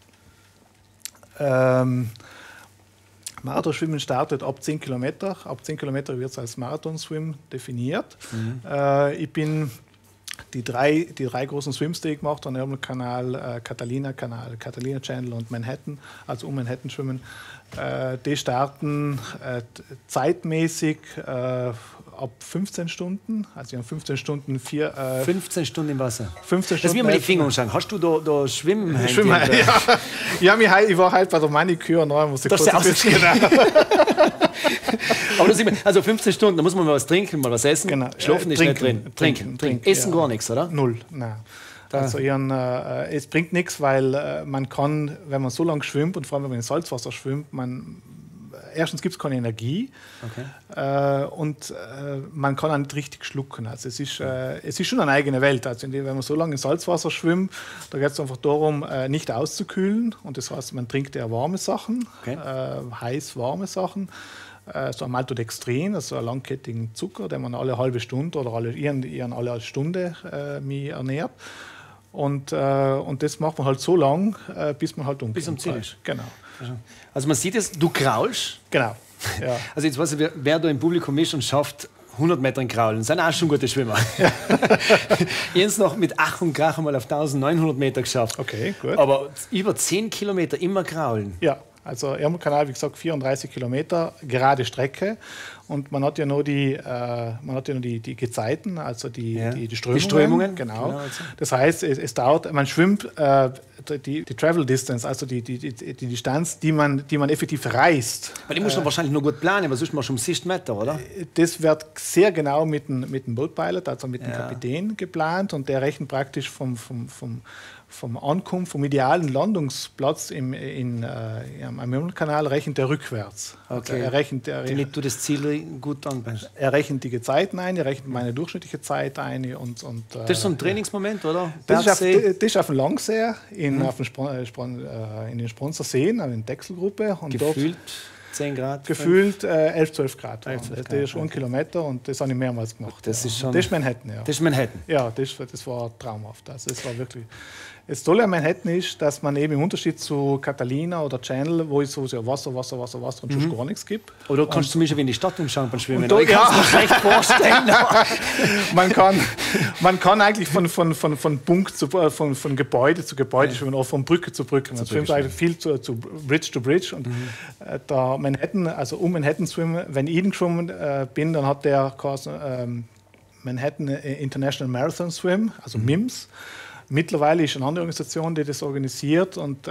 Ähm, Marathonschwimmen startet ab zehn Kilometer. Ab zehn Kilometer wird es als Marathonswim definiert. Mhm. Äh, ich bin die drei, die drei großen Swims, die ich gemacht habe, Ärmelkanal, äh, Catalina-Kanal, Catalina Channel und Manhattan, also um Manhattan schwimmen, äh, die starten äh, zeitmäßig äh, ab fünfzehn Stunden. Also wir haben fünfzehn Stunden, vier, äh, fünfzehn Stunden im Wasser. fünfzehn Lass Stunden. mir mal die Finger anschauen. Hast du da, da Schwimmen? Schwimmen, ja. Ja, mich, ich war halt bei der Maniküre und dann muss ich Das kurz ist ein ja bisschen- Aber das ist, also fünfzehn Stunden, da muss man mal was trinken, mal was essen. Genau. Schlafen Äh, ist nicht trinken, drin. Trinken, trinken, trinken. trinken, Essen ja. gar nichts, oder? Null, nein. Also ihren, äh, es bringt nichts, weil äh, man kann, wenn man so lange schwimmt und vor allem wenn man in Salzwasser schwimmt, man, erstens gibt es keine Energie Okay. äh, und äh, man kann auch nicht richtig schlucken. Also es ist, äh, es ist schon eine eigene Welt. Also indem, wenn man so lange in Salzwasser schwimmt, da geht es einfach darum, äh, nicht auszukühlen. Und das heißt, man trinkt eher warme Sachen, Okay. äh, heiß warme Sachen. Äh, so ein Maltodextrin, also einen langkettigen Zucker, den man alle halbe Stunde oder alle, ihren, ihren alle Stunde äh, mich ernährt. Und, äh, und das macht man halt so lang, äh, bis man halt umkommt. Bis am Ziel ist. Genau. Also man sieht es, du kraulst. Genau. Ja. Also jetzt weiß ich, wer, wer da im Publikum ist und schafft hundert Meter in Kraulen, sind auch schon gute Schwimmer. Jens noch mit Ach und Krach einmal auf neunzehnhundert Meter geschafft. Okay, gut. Aber über zehn Kilometer immer kraulen. Ja, also Ärmelkanal, wie gesagt, vierunddreißig Kilometer, gerade Strecke. Und man hat ja nur die, äh, man hat ja nur die, die Gezeiten, also die, Ja. die, die Strömungen. Die Strömungen, Genau. genau, also. Das heißt, es, es dauert, man schwimmt äh, die, die Travel Distance, also die, die, die, die Distanz, die man, die man effektiv reist. Weil die muss man wahrscheinlich nur gut planen, was ist man schon um sieben Meter, oder? Das wird sehr genau mit dem, mit dem Boat Pilot, also mit dem Ja. Kapitän geplant und der rechnet praktisch vom, vom, vom, vom Ankunft, vom idealen Landungsplatz im, in, äh, am Ärmelkanal rechnet er rückwärts. Also Okay. er, rechnet, er, Damit du das Ziel gut anpasst. er rechnet die Gezeiten ein, er rechnet meine durchschnittliche Zeit ein und, und äh, Das ist so ein Trainingsmoment, oder? das ist, auf, Bergsee. das ist auf dem Langsee, in, auf dem Spron, äh, Spron, äh, in den Spronzer Seen, in der Dechselgruppe. Und Gefühlt zehn Grad. Gefühlt äh, elf, zwölf Grad. elf, zwölf das Grad, ist schon ein Kilometer und das habe ich mehrmals gemacht. Das ja. ist schon- das ist Manhattan, ja. Das ist Manhattan. Ja, das, das war traumhaft. Also das war wirklich. Das Tolle an Manhattan ist, dass man eben im Unterschied zu Catalina oder Channel, wo es so sehr Wasser, Wasser, Wasser, Wasser und schon gar nichts gibt. Oder kannst du zumindest in die Stadt umschauen beim Schwimmen. Und da- Aber ich kann es ja. mir schlecht vorstellen. Man kann, man kann eigentlich von, von, von, von Punkt zu äh, von, von Gebäude zu Gebäude schwimmen, oder von Brücke zu Brücke. Man schwimmt eigentlich viel zu, zu Bridge to Bridge. Und äh, da Manhattan, also um Manhattan schwimmen, wenn ich geschwommen äh, bin, dann hat der geheißen, ähm, Manhattan International Marathon Swim, also M I M S. Mittlerweile ist eine andere Organisation, die das organisiert und äh,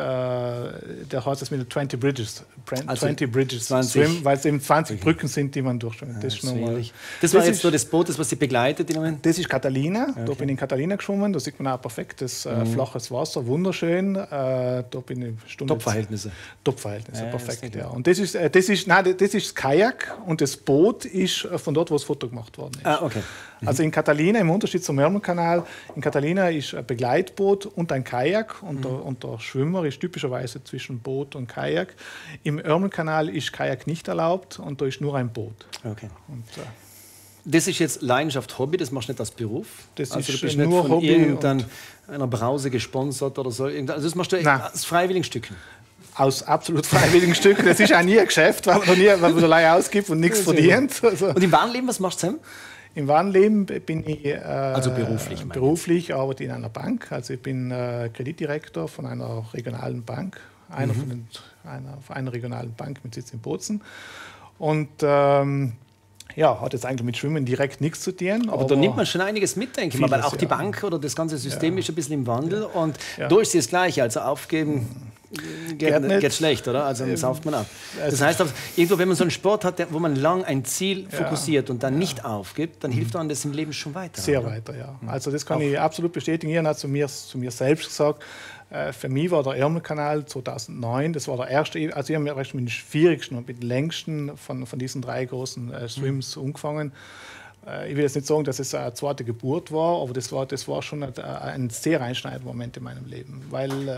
der heißt es mit den zwanzig Bridges, Also zwanzig Bridges zwanzig. Swim, weil es eben zwanzig Brücken sind, die man durchschwimmt. Das, ist So normal. ehrlich. Das war Das jetzt ist- so das Boot, das was Sie begleitet im Moment? Das ist Catalina. Da bin ich in Catalina geschwommen. Da sieht man auch perfektes, äh, flaches Wasser, wunderschön. Äh, da bin ich eine Stunde. Top-Verhältnisse. Top-Verhältnisse, Ja, das perfekt. denke Ja. ich. Und das ist, äh, das ist, nein, das ist das Kajak und das Boot ist äh, von dort, wo das Foto gemacht worden ist. Ah, okay. Also in Catalina, im Unterschied zum Ärmelkanal, in Catalina ist ein Begleitboot und ein Kajak und, der, und der Schwimmer ist typischerweise zwischen Boot und Kajak. Im Ärmelkanal ist Kajak nicht erlaubt und da ist nur ein Boot. okay. Und, äh, Das ist jetzt Leidenschaft, Hobby, das machst du nicht als Beruf? Das also ist du bist nur nicht von Hobby irgendeiner Brause gesponsert oder so. Irgend- Also das machst du Nein. aus freiwilligen Stücken. aus absolut freiwilligen Stücken. Das ist auch nie ein Geschäft, weil man, noch nie, weil man allein ausgibt und nichts verdient. Also, Und im wahren Leben, was machst du zusammen? im wahren Leben bin ich äh, Also beruflich, meine ich. beruflich arbeite in einer Bank. Also ich bin äh, Kreditdirektor von einer regionalen Bank, einer, Mhm. von den, einer, von einer regionalen Bank mit Sitz in Bozen. Und ähm, ja, hat jetzt eigentlich mit Schwimmen direkt nichts zu tun. Aber da nimmt man schon einiges mit, denke ich mal, weil Vieles, auch die ja. Bank oder das ganze System ist ein bisschen im Wandel und Ja. da ist es das Gleiche, also aufgeben geht, Geht nicht. geht schlecht, oder? Also dann sauft man ab. Das heißt, aber, irgendwo, wenn man so einen Sport hat, der- wo man lang ein Ziel fokussiert und dann nicht aufgibt, dann hilft einem das im Leben schon weiter. Sehr oder? weiter, ja. Also das kann ich absolut bestätigen. Ich habe zu mir, zu mir selbst gesagt, äh, für mich war der Ärmelkanal zweitausendneun, das war der erste, also ich habe mit den schwierigsten und mit den längsten von, von diesen drei großen äh, Swims Mhm. angefangen. Ich will jetzt nicht sagen, dass es eine zweite Geburt war, aber das war, das war schon ein, ein sehr einschneidender Moment in meinem Leben. Weil, äh,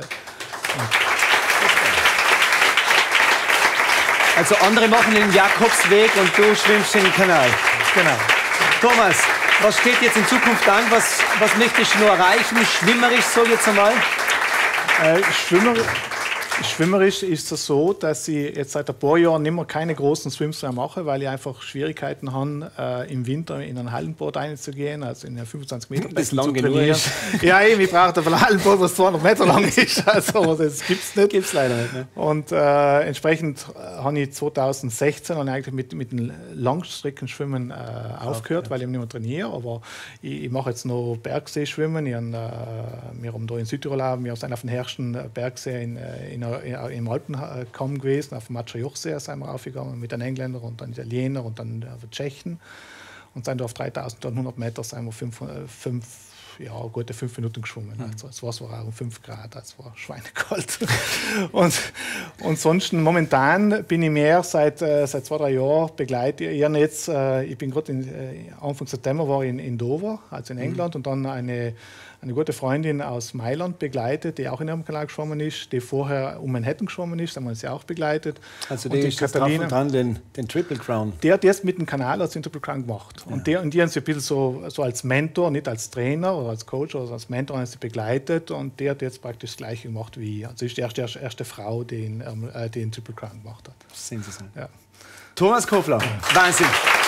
also andere machen den Jakobsweg und du schwimmst den Kanal. genau. Thomas, was steht jetzt in Zukunft an? Was, was möchtest du noch erreichen? Schwimmerisch, so jetzt einmal? Äh, Schwimmer, schwimmerisch ist es so, dass ich jetzt seit ein paar Jahren nicht mehr keine großen Swims mehr mache, weil ich einfach Schwierigkeiten habe, äh, im Winter in ein Hallenboard einzugehen, also in ein fünfundzwanzig Meter Das Becken lang zu genug trainieren. ist. Ja, eben, ich brauche ein Hallenboard, was zweihundert Meter lang ist. Also das gibt es nicht. Gibt's leider nicht. Ne? Und äh, entsprechend habe ich zweitausendsechzehn und eigentlich mit, mit dem Langstreckenschwimmen äh, aufgehört, weil ich nicht mehr trainiere. Aber ich, ich mache jetzt noch Bergseeschwimmen. Ich hab, äh, wir haben da in Südtirol haben, wir sind auf dem herrschen Bergsee in, in, in, im Alpenkamm gewesen, auf dem Matscha-Joch-See sind wir aufgegangen mit den Engländern und dann Italienern und dann äh, Tschechen. Und sind da auf dreitausendeinhundert Meter sind wir fünf, fünf ja, gute fünf Minuten geschwommen. Also, das Wasser war auch um fünf Grad, es war schweinekalt. und, und sonst, momentan bin ich mehr seit, äh, seit zwei, drei Jahren begleite ich jetzt, äh, ich bin gerade äh, Anfang September war ich in, in Dover, also in England, mhm. und dann eine, eine gute Freundin aus Mailand begleitet, die auch in ihrem Kanal geschwommen ist, die vorher um Manhattan geschwommen ist, da haben wir sie auch begleitet. Also die, die ist Katharina, dran, den, den Triple Crown. Der hat erst mit dem Kanal als den Triple Crown gemacht. Ja. Und, der, und die haben sie ein bisschen so, so als Mentor, nicht als Trainer oder als Coach, oder als Mentor haben sie begleitet und der hat jetzt praktisch das Gleiche gemacht wie ich. Also ist die erste, erste, erste Frau, die den, äh, den Triple Crown gemacht hat. Sehen Sie so. Ja. Thomas Kofler, ja. Wahnsinn.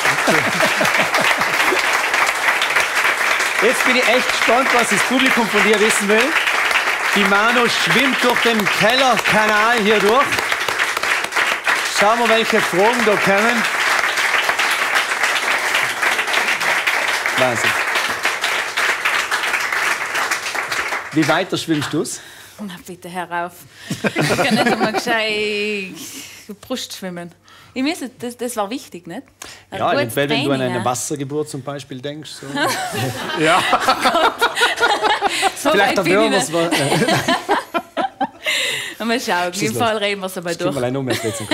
Jetzt bin ich echt gespannt, was das Publikum von dir wissen will. Die Manu schwimmt durch den Kellerkanal hier durch. Schauen wir, welche Fragen da kommen. Wahnsinn. Wie weiter schwimmst du es? Na bitte, herauf. Ich kann nicht einmal gescheit Brust schwimmen. Ich weiß, das, das war wichtig, nicht? Ein ja, gutes wenn du an eine Training, Wassergeburt zum Beispiel denkst. So. Ja. So Vielleicht weit da bin ich wir nicht. was. Mal schauen, im los. Fall reden wir es einmal durch. Mal ein Umsetzen.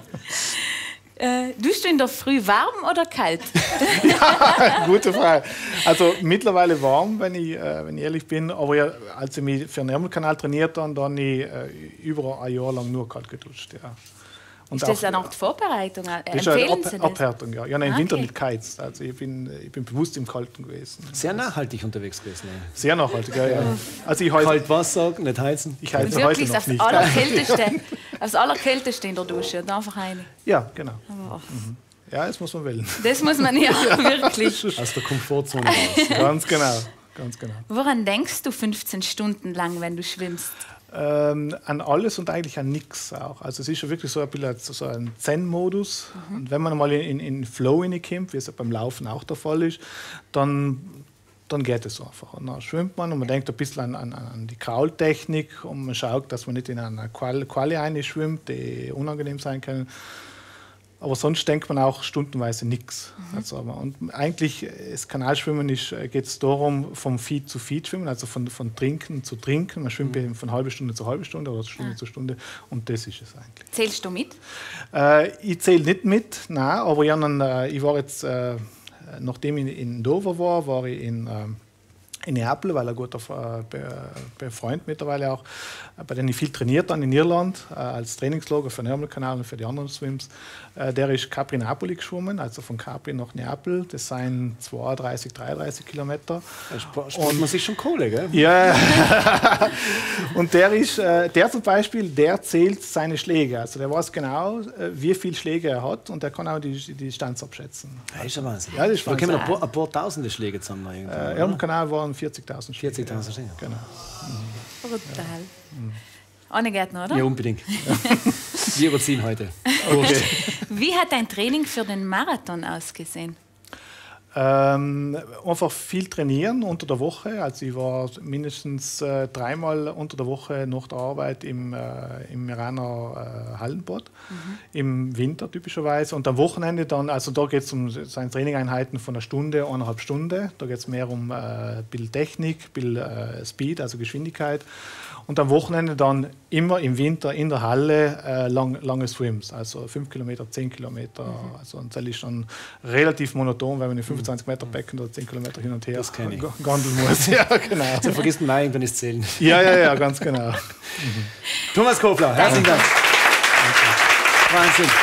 Äh, duschst du in der Früh warm oder kalt? Ja, gute Frage. Also mittlerweile warm, wenn ich, äh, wenn ich ehrlich bin. Aber ja, als ich mich für den Ärmelkanal trainiert habe, dann habe ich äh, über ein Jahr lang nur kalt geduscht. Ja. Und ist das auch, dann auch die Vorbereitung? Das ist eine Empfehlen Ab Sie das? Abhärtung, ja. Ich habe im Okay. Winter nicht geheizt. Also ich bin, ich bin bewusst im Kalten gewesen. Sehr nachhaltig unterwegs gewesen. Sehr nachhaltig, ja. ja. Also ich heize, Kalt Wasser, nicht heizen. ich Und heize heute wirklich noch aufs nicht. Allerkälteste, aufs Allerkälteste in der Dusche. Und einfach rein. Ja, genau. Oh. Mhm. Ja, das muss man wählen. Das muss man ja, wirklich. Aus der Komfortzone raus. Ganz genau. Ganz genau. Woran denkst du fünfzehn Stunden lang, wenn du schwimmst? Ähm, an alles und eigentlich an nichts auch. Also es ist schon wirklich so ein, bisschen so ein Zen-Modus. Mhm. Und wenn man mal in, in Flow hineinkommt, wie es ja beim Laufen auch der Fall ist, dann, dann geht es einfach. Und dann schwimmt man und man denkt ein bisschen an, an, an die Kraultechnik und man schaut, dass man nicht in eine Quali, Quali einschwimmt, die unangenehm sein können. Aber sonst denkt man auch stundenweise nichts. Mhm. Also, und eigentlich, das Kanalschwimmen geht es darum, vom Feed zu Feed schwimmen, also von, von Trinken zu Trinken. Man schwimmt mhm. von halbe Stunde zu halbe Stunde oder Stunde ah. zu Stunde. Und das ist es eigentlich. Zählst du mit? Äh, ich zähle nicht mit, nein, aber ich, dann, äh, ich war jetzt, äh, nachdem ich in Dover war, war ich in, äh, in Neapel, weil ein guter äh, Freund mittlerweile auch, äh, bei dem ich viel trainiert habe in Irland, äh, als Trainingslager für den Ärmelkanal und für die anderen Swims. Äh, der ist Capri-Napoli geschwommen, also von Capri nach Neapel. Das sind zweiunddreißig, dreiunddreißig Kilometer. Da spart man sich schon Kohle, gell? Ja. Und der ist, äh, der zum Beispiel, der zählt seine Schläge. Also der weiß genau, äh, wie viele Schläge er hat und der kann auch die, die Distanz abschätzen. Das ist ja Wahnsinn. Ja, das ist da kommen Wahnsinn. ein paar, ein paar tausende Schläge zusammen. Äh, Im Kanal waren vierzigtausend Schläge. vierzigtausend Schläge. Genau. Mhm. Brutal. Mhm. Anne Gärtner, oder? Ja, unbedingt. Wir überziehen heute. Okay. Wie hat dein Training für den Marathon ausgesehen? Ähm, einfach viel trainieren unter der Woche. Also ich war mindestens äh, dreimal unter der Woche nach der Arbeit im, äh, im Iraner äh, Hallenbad, mhm. im Winter typischerweise. Und am Wochenende dann, also da geht es um seine Trainingeinheiten von einer Stunde, eineinhalb Stunden. Da geht es mehr um äh, Bild Technik, Bild äh, Speed, also Geschwindigkeit. Und am Wochenende dann immer im Winter in der Halle äh, lang, lange Swims, also fünf Kilometer, zehn Kilometer. Mhm. Also, und das ist dann relativ monoton, weil man in fünfundzwanzig fünfundzwanzig Meter Becken oder zehn Kilometer hin und her Das kenn ich. gondeln muss. Ja, genau. Da vergisst man irgendwann das Zählen. Ja, ja, ja, ganz genau. Thomas Kofler, herzlichen Dank. Wahnsinn.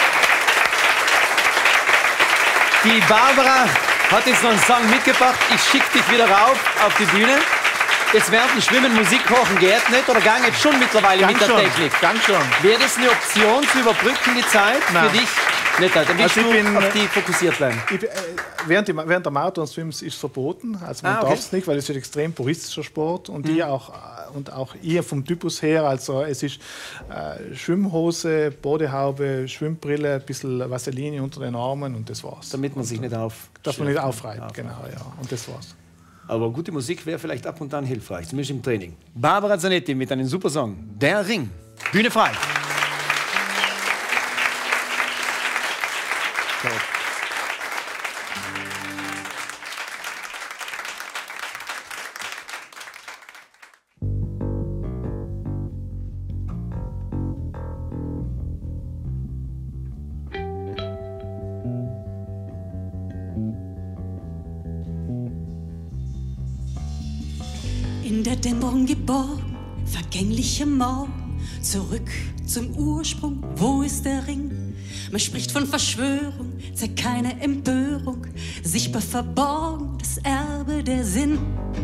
Die Barbara hat jetzt noch einen Song mitgebracht. Ich schicke dich wieder rauf auf die Bühne. Jetzt werden Schwimmen, Musik kochen geht nicht oder gang jetzt schon mittlerweile Gang mit der schon, Technik? Gang schon. Wäre das eine Option zu überbrücken, die Zeit Nein. für dich? Nicht, dann willst Also ich du bin- auf die fokussiert bleiben. Ich, äh, während, die, während der Marathon-Swims ist es verboten, also man Ah, okay. darf es nicht, weil es ist ein extrem puristischer Sport und, Mhm. ich auch, äh, und auch ihr vom Typus her, also es ist äh, Schwimmhose, Bodehaube, Schwimmbrille, ein bisschen Vaseline unter den Armen und das war's. Damit man sich nicht auf... Dass man nicht aufreibt, genau, ja, und das war's. Aber gute Musik wäre vielleicht ab und an hilfreich, zumindest im Training. Barbara Zanetti mit einem super Song. Der Ring. Bühne frei. Top. In der Dämmerung geborgen, vergängliche Morgen, zurück zum Ursprung, wo ist der Ring? Man spricht von Verschwörung, zeigt keine Empörung, sichtbar verborgen, das Erbe der Sinn.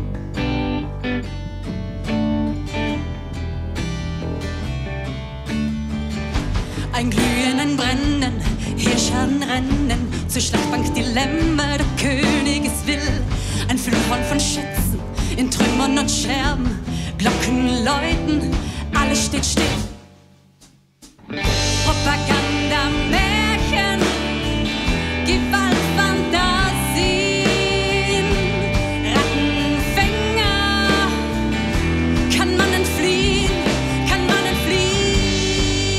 Ein Glühen, ein Brennen, Heerscharen rennen, zur Schlachtbank Dilemma, der König es will. Ein Füllhorn von Schätzen, in Trümmern und Scherben, Glocken läuten, alles steht still. Propaganda, Märchen, Gewalt, Fantasien, Rattenfänger, kann man entfliehen, kann man entfliehen.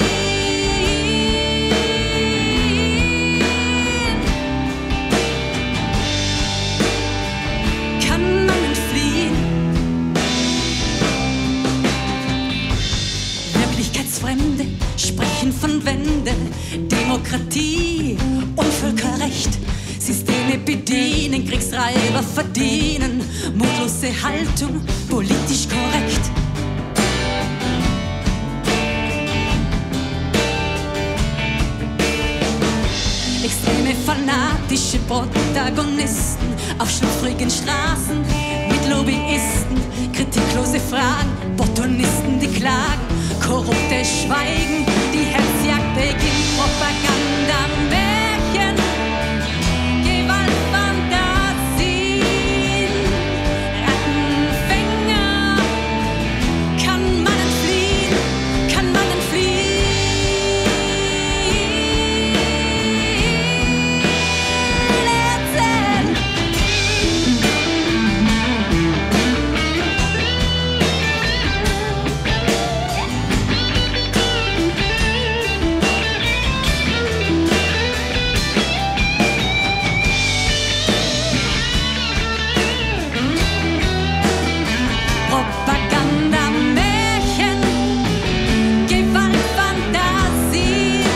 Kann man entfliehen. Wirklichkeitsfremde sprechen von Wende, Demokratie und Völkerrecht. Systeme bedienen, Kriegsreiber verdienen, mutlose Haltung, politisch korrekt. Extreme, fanatische Protagonisten auf schlüpfrigen Straßen mit Lobbyisten, kritiklose Fragen, Opportunisten, die klagen, korrupte Schweigen, die Hetzjagd beginnt, Propaganda, Märchen, Gewalt, Fantasien, Rattenfänger, kann man entfliehen, kann man entfliehen. Erzählen. Propaganda, Märchen, Gewalt, Fantasien,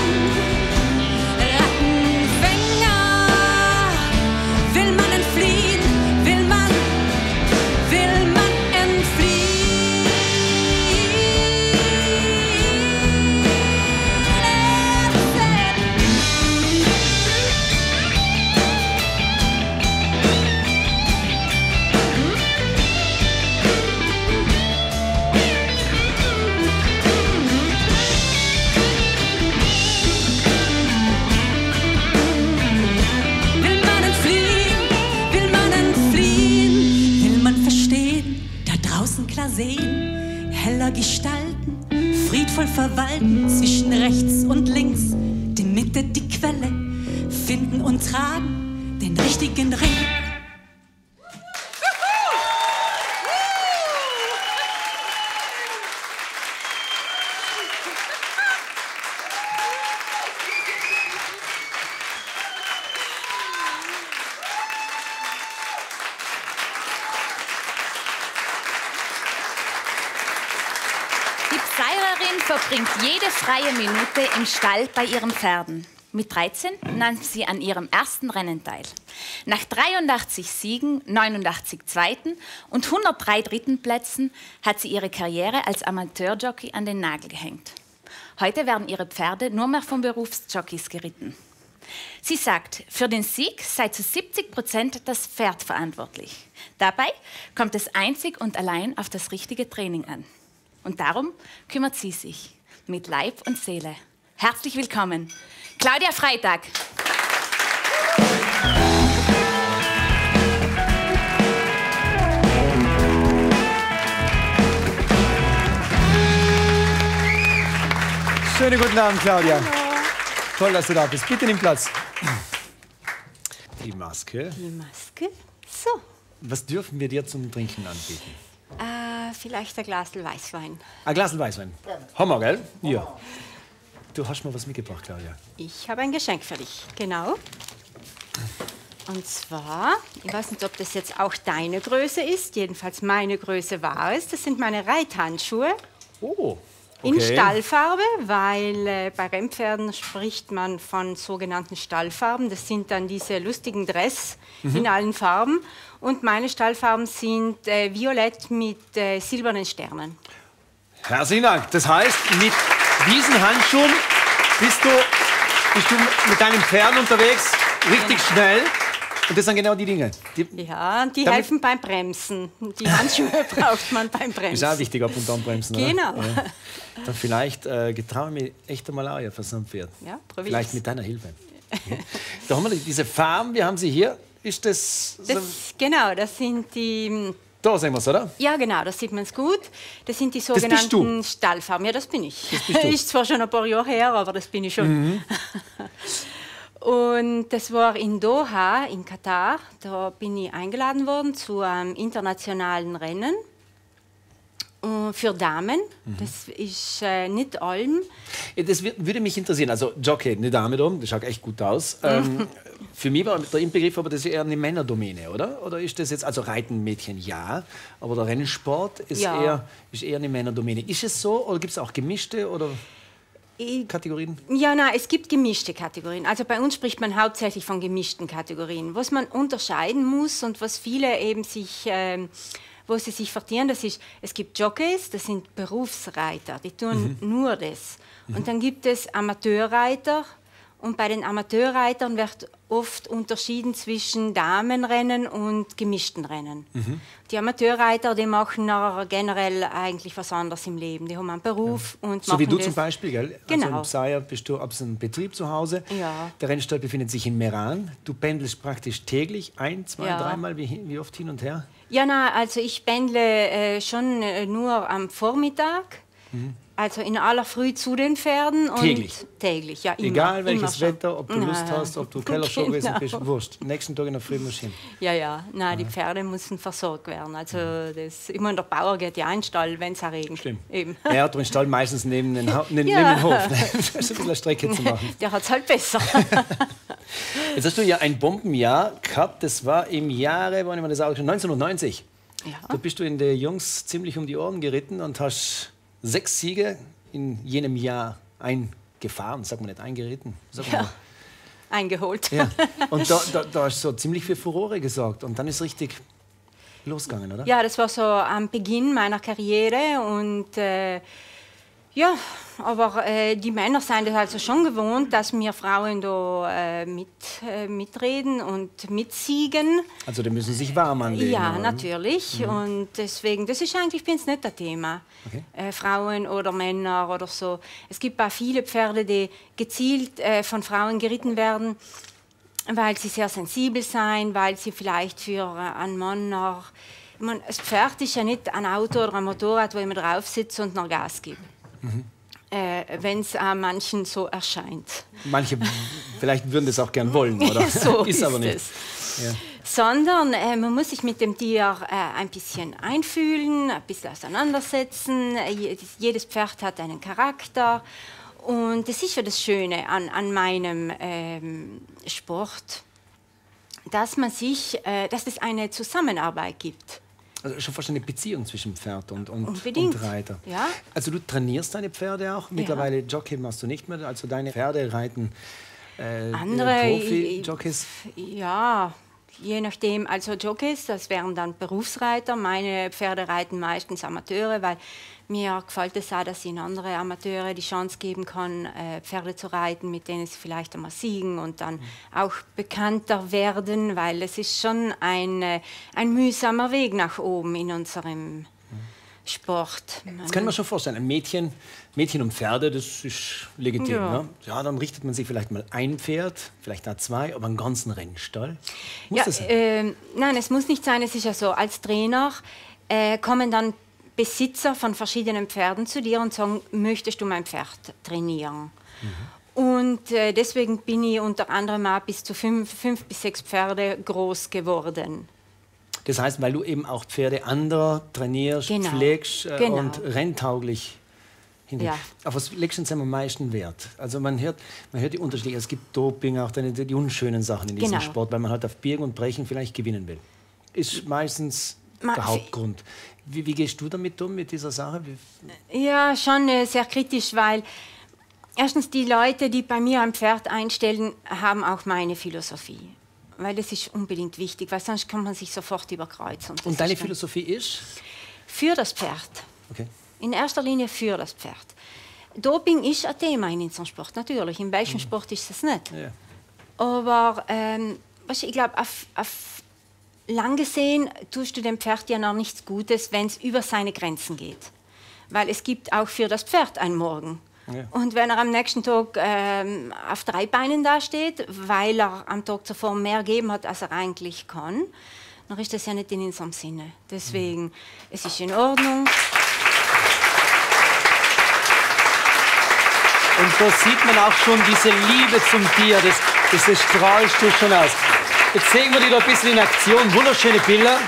Rattenfänger. Will man entfliehen, will man, will man entfliehen. Will man entfliehen, will man entfliehen, will man verstehen, da draußen klar sehen, heller gestalten, friedvoll verwalten, zwischen rechts und links, die Mitte, die Quelle, finden und tragen den richtigen Ring. Die Pseirerin verbringt jede freie Minute im Stall bei ihren Pferden. Mit dreizehn nahm sie an ihrem ersten Rennen teil. Nach dreiundachtzig Siegen, neunundachtzig zweiten und hundertdrei dritten Plätzen hat sie ihre Karriere als Amateurjockey an den Nagel gehängt. Heute werden ihre Pferde nur mehr von Berufsjockeys geritten. Sie sagt, für den Sieg sei zu siebzig Prozent das Pferd verantwortlich. Dabei kommt es einzig und allein auf das richtige Training an. Und darum kümmert sie sich mit Leib und Seele. Herzlich willkommen, Claudia Freitag. Schönen guten Abend, Claudia. Hallo. Toll, dass du da bist. Bitte nimm Platz. Die Maske. Die Maske. So. Was dürfen wir dir zum Trinken anbieten? Äh, vielleicht ein Glas Weißwein. Ein Glas Weißwein? Hammer, gell? Ja. Du hast mir was mitgebracht, Claudia. Ich habe ein Geschenk für dich. Genau. Und zwar, ich weiß nicht, ob das jetzt auch deine Größe ist, jedenfalls meine Größe war es. Das sind meine Reithandschuhe. Oh. In okay. Stallfarbe, weil äh, bei Rennpferden spricht man von sogenannten Stallfarben. Das sind dann diese lustigen Dress mhm. in allen Farben. Und meine Stallfarben sind äh, violett mit äh, silbernen Sternen. Herzlichen Dank. Das heißt, mit diesen Handschuhen bist du, bist du mit deinen Pferden unterwegs, richtig genau. schnell. Und das sind genau die Dinge. Die, ja, die helfen beim Bremsen. Die Handschuhe braucht man beim Bremsen. Ist auch wichtig, ab und an bremsen. Genau. Oder? Ja. Dann vielleicht äh, getraue ich mich echt einmal auch für so ein Pferd. Ja, vielleicht mit deiner Hilfe. Ja. Da haben wir diese Farben, wir haben sie hier. Ist das, das so? Genau, das sind die... Da sehen wir es, oder? Ja, genau, da sieht man es gut. Das sind die sogenannten Stallfarben. Ja, das bin ich. Das bist du. Ist zwar schon ein paar Jahre her, aber das bin ich schon. Mhm. Und das war in Doha, in Katar. Da bin ich eingeladen worden zu einem internationalen Rennen für Damen. Mhm. Das ist äh, nicht allem. Das würde mich interessieren. Also Jockey, eine Dame da, das schaut echt gut aus. Ähm, für mich war der Inbegriff, aber das ist eher eine Männerdomäne, oder? Oder ist das jetzt, also Reiten Mädchen ja, aber der Rennsport ist, ja. eher, ist eher eine Männerdomäne. Ist es so oder gibt es auch gemischte oder Kategorien? Ja, nein, es gibt gemischte Kategorien. Also bei uns spricht man hauptsächlich von gemischten Kategorien. Was man unterscheiden muss und was viele eben sich... Ähm, wo sie sich vertieren, das ist, es gibt Jockeys, das sind Berufsreiter, die tun mhm. nur das. Mhm. Und dann gibt es Amateurreiter und bei den Amateurreitern wird oft unterschieden zwischen Damenrennen und gemischten Rennen. Mhm. Die Amateurreiter, die machen generell eigentlich was anderes im Leben. Die haben einen Beruf ja. und so machen wie du das. zum Beispiel, gell? Genau. Also im Psaja bist du ab so einem Betrieb zu Hause. Ja. Der Rennstall befindet sich in Meran. Du pendelst praktisch täglich ein, zwei, ja. dreimal, wie, wie oft hin und her? Ja, na, also ich pendle äh, schon äh, nur am Vormittag, mhm. also in aller Früh zu den Pferden. Und täglich? Täglich, ja, immer. Egal welches immer Wetter, ob du Lust na, hast, ob du Kellershow genau. gewesen bist, wurscht. Nächsten Tag in der Früh musst du hin. Ja, ja, na, die Pferde müssen versorgt werden. Also das, ich meine, der Bauer geht ja in den Stall, wenn es regnet. Stimmt. Eben. Er hat den Stall meistens neben den, ha neben ja. den Hof. Das ist ein bisschen eine Strecke zu machen. Der hat es halt besser. Jetzt hast du ja ein Bombenjahr gehabt. Das war im Jahre, wann immer das auch schon, neunzehnhundertneunzig. Ja. Da bist du in den Jungs ziemlich um die Ohren geritten und hast sechs Siege in jenem Jahr eingefahren, sagt man nicht, eingeritten. Sag ja. mal. Eingeholt. Ja. Und da, da, da hast du so ziemlich für Furore gesorgt und dann ist richtig losgegangen, oder? Ja, das war so am Beginn meiner Karriere und äh, ja, aber äh, die Männer sind das also schon gewohnt, dass wir Frauen da äh, mit, äh, mitreden und mitsiegen. Also die müssen sich warm anlegen. Ja, oder? Natürlich. Mhm. Und deswegen, das ist eigentlich bei uns nicht das Thema. Okay. Äh, Frauen oder Männer oder so. Es gibt auch viele Pferde, die gezielt äh, von Frauen geritten werden, weil sie sehr sensibel sind, weil sie vielleicht für äh, einen Mann nach... Ich meine, das Pferd ist ja nicht ein Auto oder ein Motorrad, wo ich drauf sitze und noch Gas gebe. Mhm. Äh, wenn es äh, manchen so erscheint. Manche vielleicht würden das auch gern wollen, oder? so ist, ist aber nicht. Ja. Sondern äh, man muss sich mit dem Tier äh, ein bisschen einfühlen, ein bisschen auseinandersetzen. Jedes Pferd hat einen Charakter. Und das ist ja das Schöne an, an meinem ähm, Sport, dass man sich, äh, dass es eine Zusammenarbeit gibt. Also schon fast eine Beziehung zwischen Pferd und, und, Unbedingt. und Reiter. Ja. Also du trainierst deine Pferde auch. Mittlerweile ja. Jockey machst du nicht mehr. Also deine Pferde reiten äh, Andere Profi-Jockeys? Ja, je nachdem. Also Jockeys, das wären dann Berufsreiter. Meine Pferde reiten meistens Amateure, weil mir gefällt es auch, dass ich in andere Amateure die Chance geben kann, äh, Pferde zu reiten, mit denen sie vielleicht einmal siegen und dann mhm. auch bekannter werden, weil es ist schon ein, äh, ein mühsamer Weg nach oben in unserem mhm. Sport. Das kann man schon vorstellen. Ein Mädchen, Mädchen und Pferde, das ist legitim. Ja. Ne? Ja, dann richtet man sich vielleicht mal ein Pferd, vielleicht auch zwei, aber einen ganzen Rennstall. Muss ja, das sein? Äh, nein, es muss nicht sein. Es ist ja so, als Trainer äh, kommen dann Besitzer von verschiedenen Pferden zu dir und sagen, möchtest du mein Pferd trainieren? Mhm. Und äh, deswegen bin ich unter anderem auch bis zu fünf, fünf bis sechs Pferde groß geworden. Das heißt, weil du eben auch Pferde anderer trainierst, genau. pflegst äh, genau. und renntauglich hinterher. Ja. Auf was legst du uns am meisten Wert? Also man hört, man hört die Unterschiede. Es gibt Doping, auch die, die unschönen Sachen in diesem genau. Sport, weil man halt auf Biegen und Brechen vielleicht gewinnen will. Ist meistens Ma der Hauptgrund. Wie, wie gehst du damit um, mit dieser Sache? Wie ja, schon äh, sehr kritisch, weil erstens die Leute, die bei mir ein Pferd einstellen, haben auch meine Philosophie. Weil das ist unbedingt wichtig, weil sonst kann man sich sofort überkreuzen. Und, und deine Philosophie ist? Für das Pferd. Okay. In erster Linie für das Pferd. Doping ist ein Thema in unserem Sport, natürlich. In welchem mhm. Sport ist es nicht? Ja. Aber ähm, was ich glaube, auf, auf lang gesehen tust du dem Pferd ja noch nichts Gutes, wenn es über seine Grenzen geht. Weil es gibt auch für das Pferd einen Morgen. Ja. Und wenn er am nächsten Tag ähm, auf drei Beinen dasteht, weil er am Tag zuvor mehr gegeben hat, als er eigentlich kann, dann ist das ja nicht in unserem Sinne. Deswegen, mhm. es ist in Ordnung. Und da sieht man auch schon diese Liebe zum Tier, das, das, das strahlst du schon aus. Jetzt sehen wir die da ein bisschen in Aktion, wunderschöne Bilder.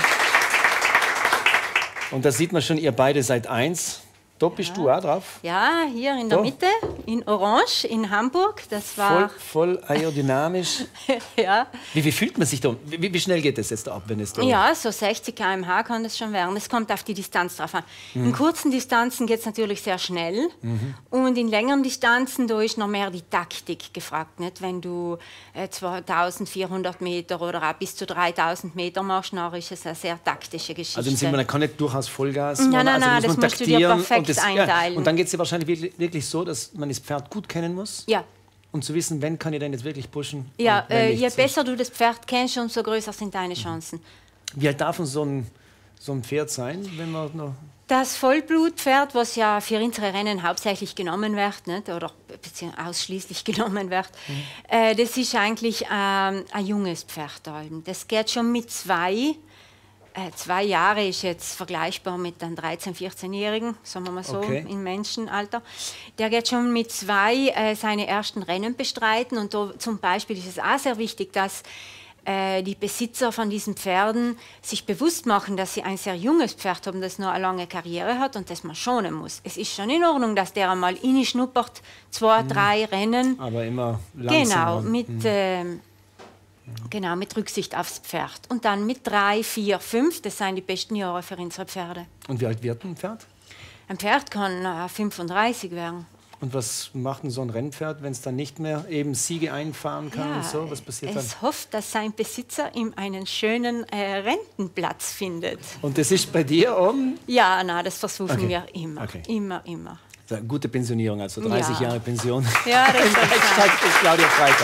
Und da sieht man schon, ihr beide seid eins. Da bist ja. du auch drauf? Ja, hier in der da. Mitte, in Orange, in Hamburg. Das war voll, voll aerodynamisch. ja. Wie, wie fühlt man sich da? Wie, wie schnell geht es jetzt ab, wenn es da... Ja, so sechzig Kilometer pro Stunde kann das schon werden. Es kommt auf die Distanz drauf an. Mhm. In kurzen Distanzen geht es natürlich sehr schnell. Mhm. Und in längeren Distanzen, da ist noch mehr die Taktik gefragt. Nicht? Wenn du äh, zweitausendvierhundert Meter oder auch bis zu dreitausend Meter machst, dann ist es eine sehr taktische Geschichte. Also im Sinne, man kann nicht durchaus Vollgas machen. Nein, nein, also nein, das musst du dir perfekt das, einteilen. Ja, und dann geht es ja wahrscheinlich wirklich, wirklich so, dass man das Pferd gut kennen muss. Ja. Und zu wissen, wenn kann ich denn jetzt wirklich pushen. Ja, äh, je besser du das Pferd kennst, umso größer sind deine Chancen. Wie alt darf so ein, so ein Pferd sein, wenn man noch... Das Vollblutpferd, was ja für unsere Rennen hauptsächlich genommen wird, nicht? Oder ausschließlich genommen wird, mhm. äh, das ist eigentlich ähm, ein junges Pferd. Das geht schon mit zwei. Äh, zwei Jahre ist jetzt vergleichbar mit einem dreizehn-, vierzehnjährigen, sagen wir mal so, okay. im Menschenalter. Der geht schon mit zwei äh, seine ersten Rennen bestreiten. Und da, zum Beispiel ist es auch sehr wichtig, dass äh, die Besitzer von diesen Pferden sich bewusst machen, dass sie ein sehr junges Pferd haben, das noch eine lange Karriere hat und das man schonen muss. Es ist schon in Ordnung, dass der einmal reinschnuppert, zwei, mhm. drei Rennen. Aber immer langsam. Genau, mit... Mhm. Äh, Genau, mit Rücksicht aufs Pferd. Und dann mit drei, vier, fünf, das sind die besten Jahre für unsere Pferde. Und wie alt wird ein Pferd? Ein Pferd kann äh, fünfunddreißig werden. Und was macht denn so ein Rennpferd, wenn es dann nicht mehr eben Siege einfahren kann ja, und so? Was passiert dann? Es hofft, dass sein Besitzer ihm einen schönen äh, Rentenplatz findet. Und das ist bei dir um? Ja, na, das versuchen okay. wir immer, okay. immer, immer. Das ist eine gute Pensionierung, also dreißig ja. Jahre Pension. Ja, das ist ist Claudia Freitag.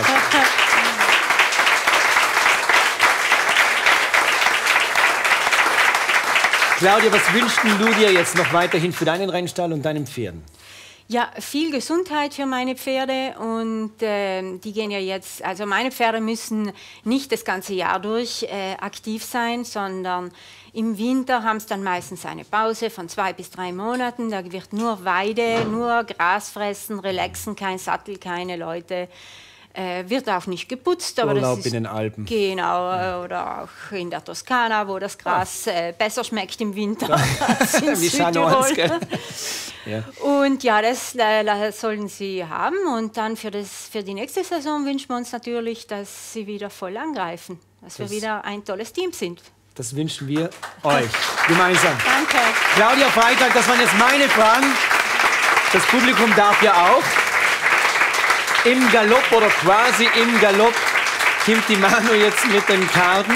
Claudia, was wünschst du dir jetzt noch weiterhin für deinen Rennstall und deinen Pferden? Ja, viel Gesundheit für meine Pferde und äh, die gehen ja jetzt, also meine Pferde müssen nicht das ganze Jahr durch äh, aktiv sein, sondern im Winter haben sie dann meistens eine Pause von zwei bis drei Monaten. Da wird nur Weide, nur Gras fressen, relaxen, kein Sattel, keine Leute. Äh, wird auch nicht geputzt. Aber Urlaub das ist, in den Alpen. Genau, äh, oder auch in der Toskana, wo das Gras äh, besser schmeckt im Winter als in Südtirol. Ja. Und ja, das äh, sollen sie haben. Und dann für, das, für die nächste Saison wünschen wir uns natürlich, dass sie wieder voll angreifen. Dass das wir wieder ein tolles Team sind. Das wünschen wir euch gemeinsam. Danke. Claudia Freitag, das waren jetzt meine Fragen. Das Publikum darf ja auch. Im Galopp oder quasi im Galopp kommt die Manu jetzt mit den Karten.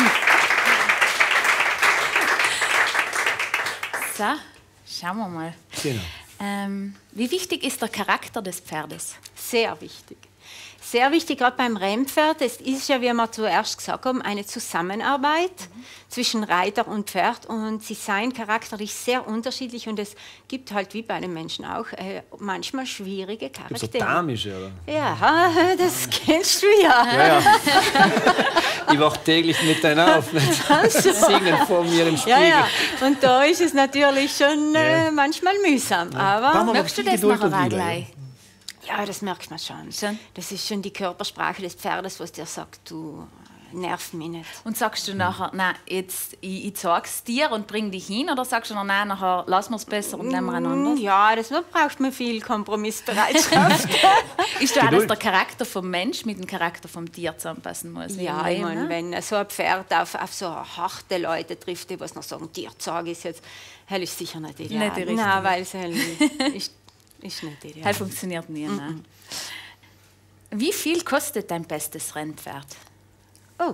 So, schauen wir mal. Genau. Ähm, wie wichtig ist der Charakter des Pferdes? Sehr wichtig. Sehr wichtig, gerade beim Rennpferd. Es ist ja, wie wir zuerst gesagt haben, eine Zusammenarbeit mhm. zwischen Reiter und Pferd. Und sie seien charakterlich sehr unterschiedlich. Und es gibt halt, wie bei den Menschen auch, äh, manchmal schwierige Charaktere. So damische, oder? Ja, das kennst du ja. Ja, ja. Ich wache täglich mit deiner auf. Also. Singen vor mir im Spiegel. Ja, ja. Und da ist es natürlich schon äh, manchmal mühsam. Aber merkst du das nachher auch gleich? Ja, das merkt man schon. schon. Das ist schon die Körpersprache des Pferdes, was dir sagt, du nerv mich nicht. Und sagst du nachher, nein, jetzt, ich, ich zeig's dir und bring dich hin, oder sagst du noch, nein, nachher lassen wir es besser und nehmen wir einander? Ja, das braucht man viel Kompromissbereitschaft. Ist da auch, dass der Charakter vom Mensch mit dem Charakter vom Tier zusammenpassen muss? Ja, ich meine, wenn so ein Pferd auf, auf so harte Leute trifft, die was noch sagen, Tierzag ist jetzt, hell ist sicher nicht ideal. Nicht die richtige. Nein, weil es hell ist. Ist nicht ideal. Das funktioniert nie. Mm -mm. Wie viel kostet dein bestes Rennpferd? Oh.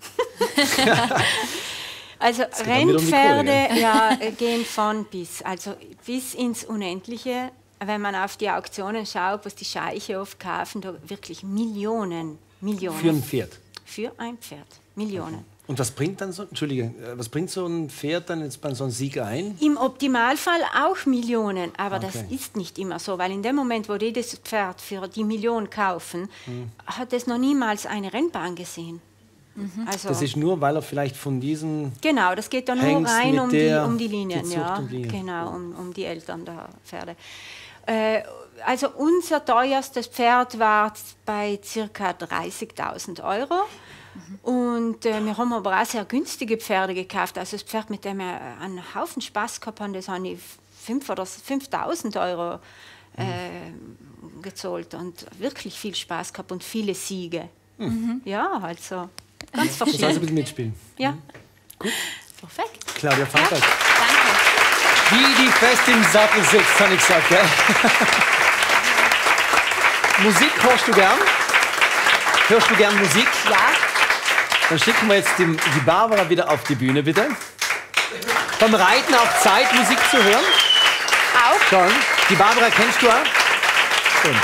Also Rennpferde um ja, gehen von bis, also bis ins Unendliche. Wenn man auf die Auktionen schaut, was die Scheiche oft kaufen, da wirklich Millionen, Millionen. Für ein Pferd? Für ein Pferd, Millionen. Okay. Und was bringt dann so, Entschuldige, was bringt so ein Pferd dann jetzt bei so einem Sieg ein? Im Optimalfall auch Millionen, aber okay. das ist nicht immer so, weil in dem Moment, wo die das Pferd für die Million kaufen, hm. hat es noch niemals eine Rennbahn gesehen. Mhm. Also, das ist nur, weil er vielleicht von diesen genau, das geht dann nur Hengst rein um die, um die Linien, Gezucht ja, um Linien. genau, um, um die Eltern der Pferde. Äh, also unser teuerstes Pferd war bei ca. dreißigtausend Euro. Mhm. Und äh, wir haben aber auch sehr günstige Pferde gekauft. Also das Pferd, mit dem wir einen Haufen Spaß gehabt haben, das habe ich fünftausend Euro äh, mhm. gezahlt und wirklich viel Spaß gehabt und viele Siege. Mhm. Ja, also ganz verschieden. Das heißt, ein bisschen mitspielen. Ja. Mhm. Gut. Perfekt. Claudia Frankreich. Ja, danke. Wie die fest im Sattel sitzt, habe ich gesagt. Gell? Musik hörst du gern? Hörst du gern Musik? Ja. Dann schicken wir jetzt die, die Barbara wieder auf die Bühne, bitte. Beim Reiten auch Zeit, Musik zu hören? Auch. Schon. Die Barbara kennst du auch? Und,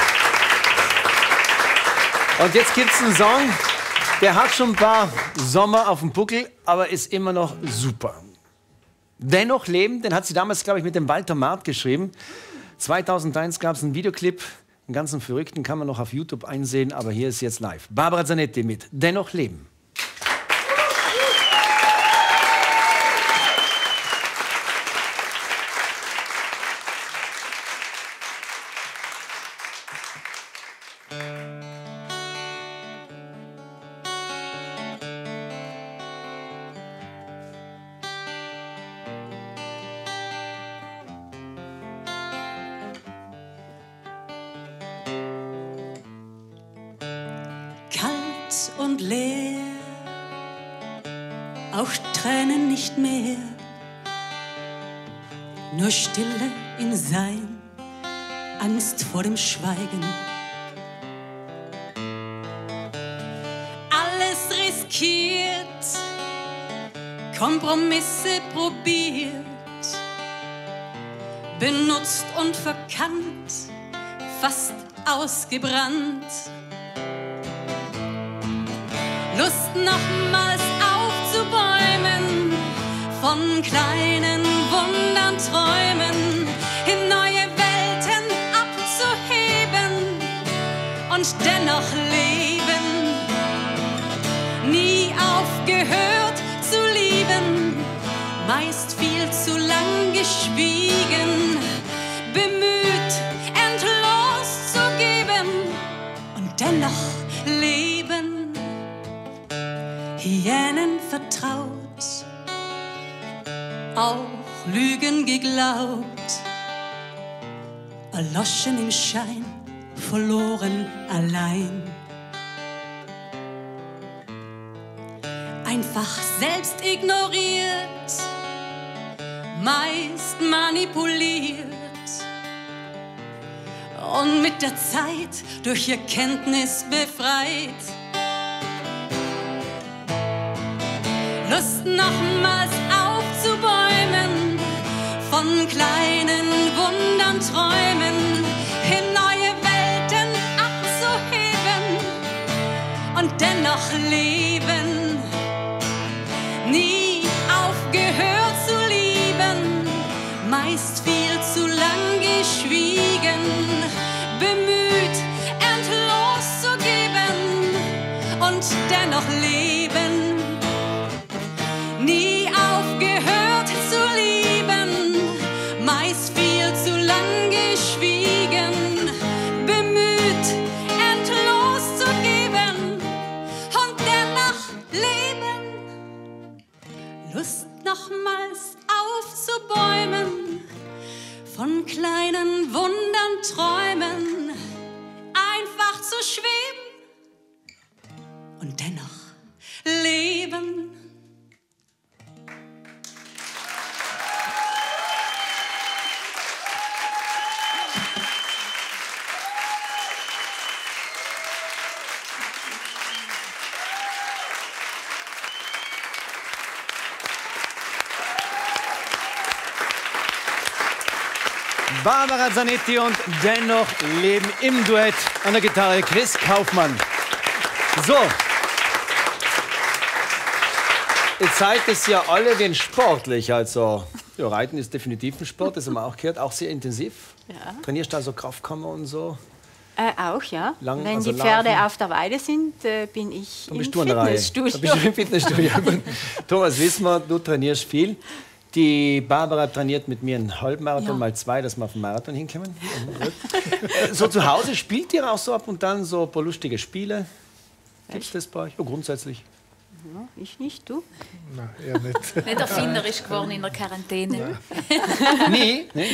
Und jetzt gibt es einen Song, der hat schon ein paar Sommer auf dem Buckel, aber ist immer noch super. Dennoch leben, den hat sie damals, glaube ich, mit dem Walter Maat geschrieben. zweitausendeins gab es einen Videoclip, einen ganzen Verrückten, kann man noch auf YouTube einsehen, aber hier ist jetzt live. Barbara Zanetti mit Dennoch leben. Kalt und leer, auch Tränen nicht mehr, nur Stille im Sein, Angst vor dem Schweigen. Alles riskiert, Kompromisse probiert, benutzt und verkannt, fast ausgebrannt. Lust nochmals aufzubäumen, von kleinen Wundern träumen, in neue Welten abzuheben und dennoch leben. Nie aufgehört zu lieben, meist viel zu lang geschwiegen, bemüht, endlos zu geben und dennoch leben. Hyänen vertraut, auch Lügen geglaubt, erloschen im Schein, verloren allein. Einfach selbst ignoriert, meist manipuliert und mit der Zeit durch Erkenntnis befreit. Lust nochmals aufzubäumen, von kleinen Wundern träumen, in neue Welten abzuheben und dennoch leben. Nie aufgehört zu lieben, meist viel zu lang geschwiegen, bemüht endlos zu geben und dennoch leben. Nie aufgehört zu lieben, meist viel zu lang geschwiegen, bemüht endlos zu geben und dennoch leben. Lust nochmals aufzubäumen, von kleinen Wundern träumen, einfach zu schweben und dennoch leben. Barbara Zanetti und dennoch leben im Duett an der Gitarre Chris Kaufmann. So, jetzt seid es ja alle den sportlich, also ja, Reiten ist definitiv ein Sport, das haben wir auch gehört, auch sehr intensiv. Ja. Trainierst du also Kraftkammer und so? Äh, auch, ja. Lang, Wenn also die Pferde laufen. auf der Weide sind, äh, bin ich Dann im bist du an der Reihe. Fitnessstudio. Dann bist du im Fitnessstudio. Thomas, wissen wir, du trainierst viel. Die Barbara trainiert mit mir einen Halbmarathon Ja. mal zwei, dass wir auf den Marathon hinkommen. So zu Hause spielt ihr auch so ab und dann so ein paar lustige Spiele? Gibt es das bei euch? Ja, grundsätzlich. Ja, ich nicht, du? Nein, eher nicht. Nicht erfinderisch geworden in der Quarantäne. Nee? Nee?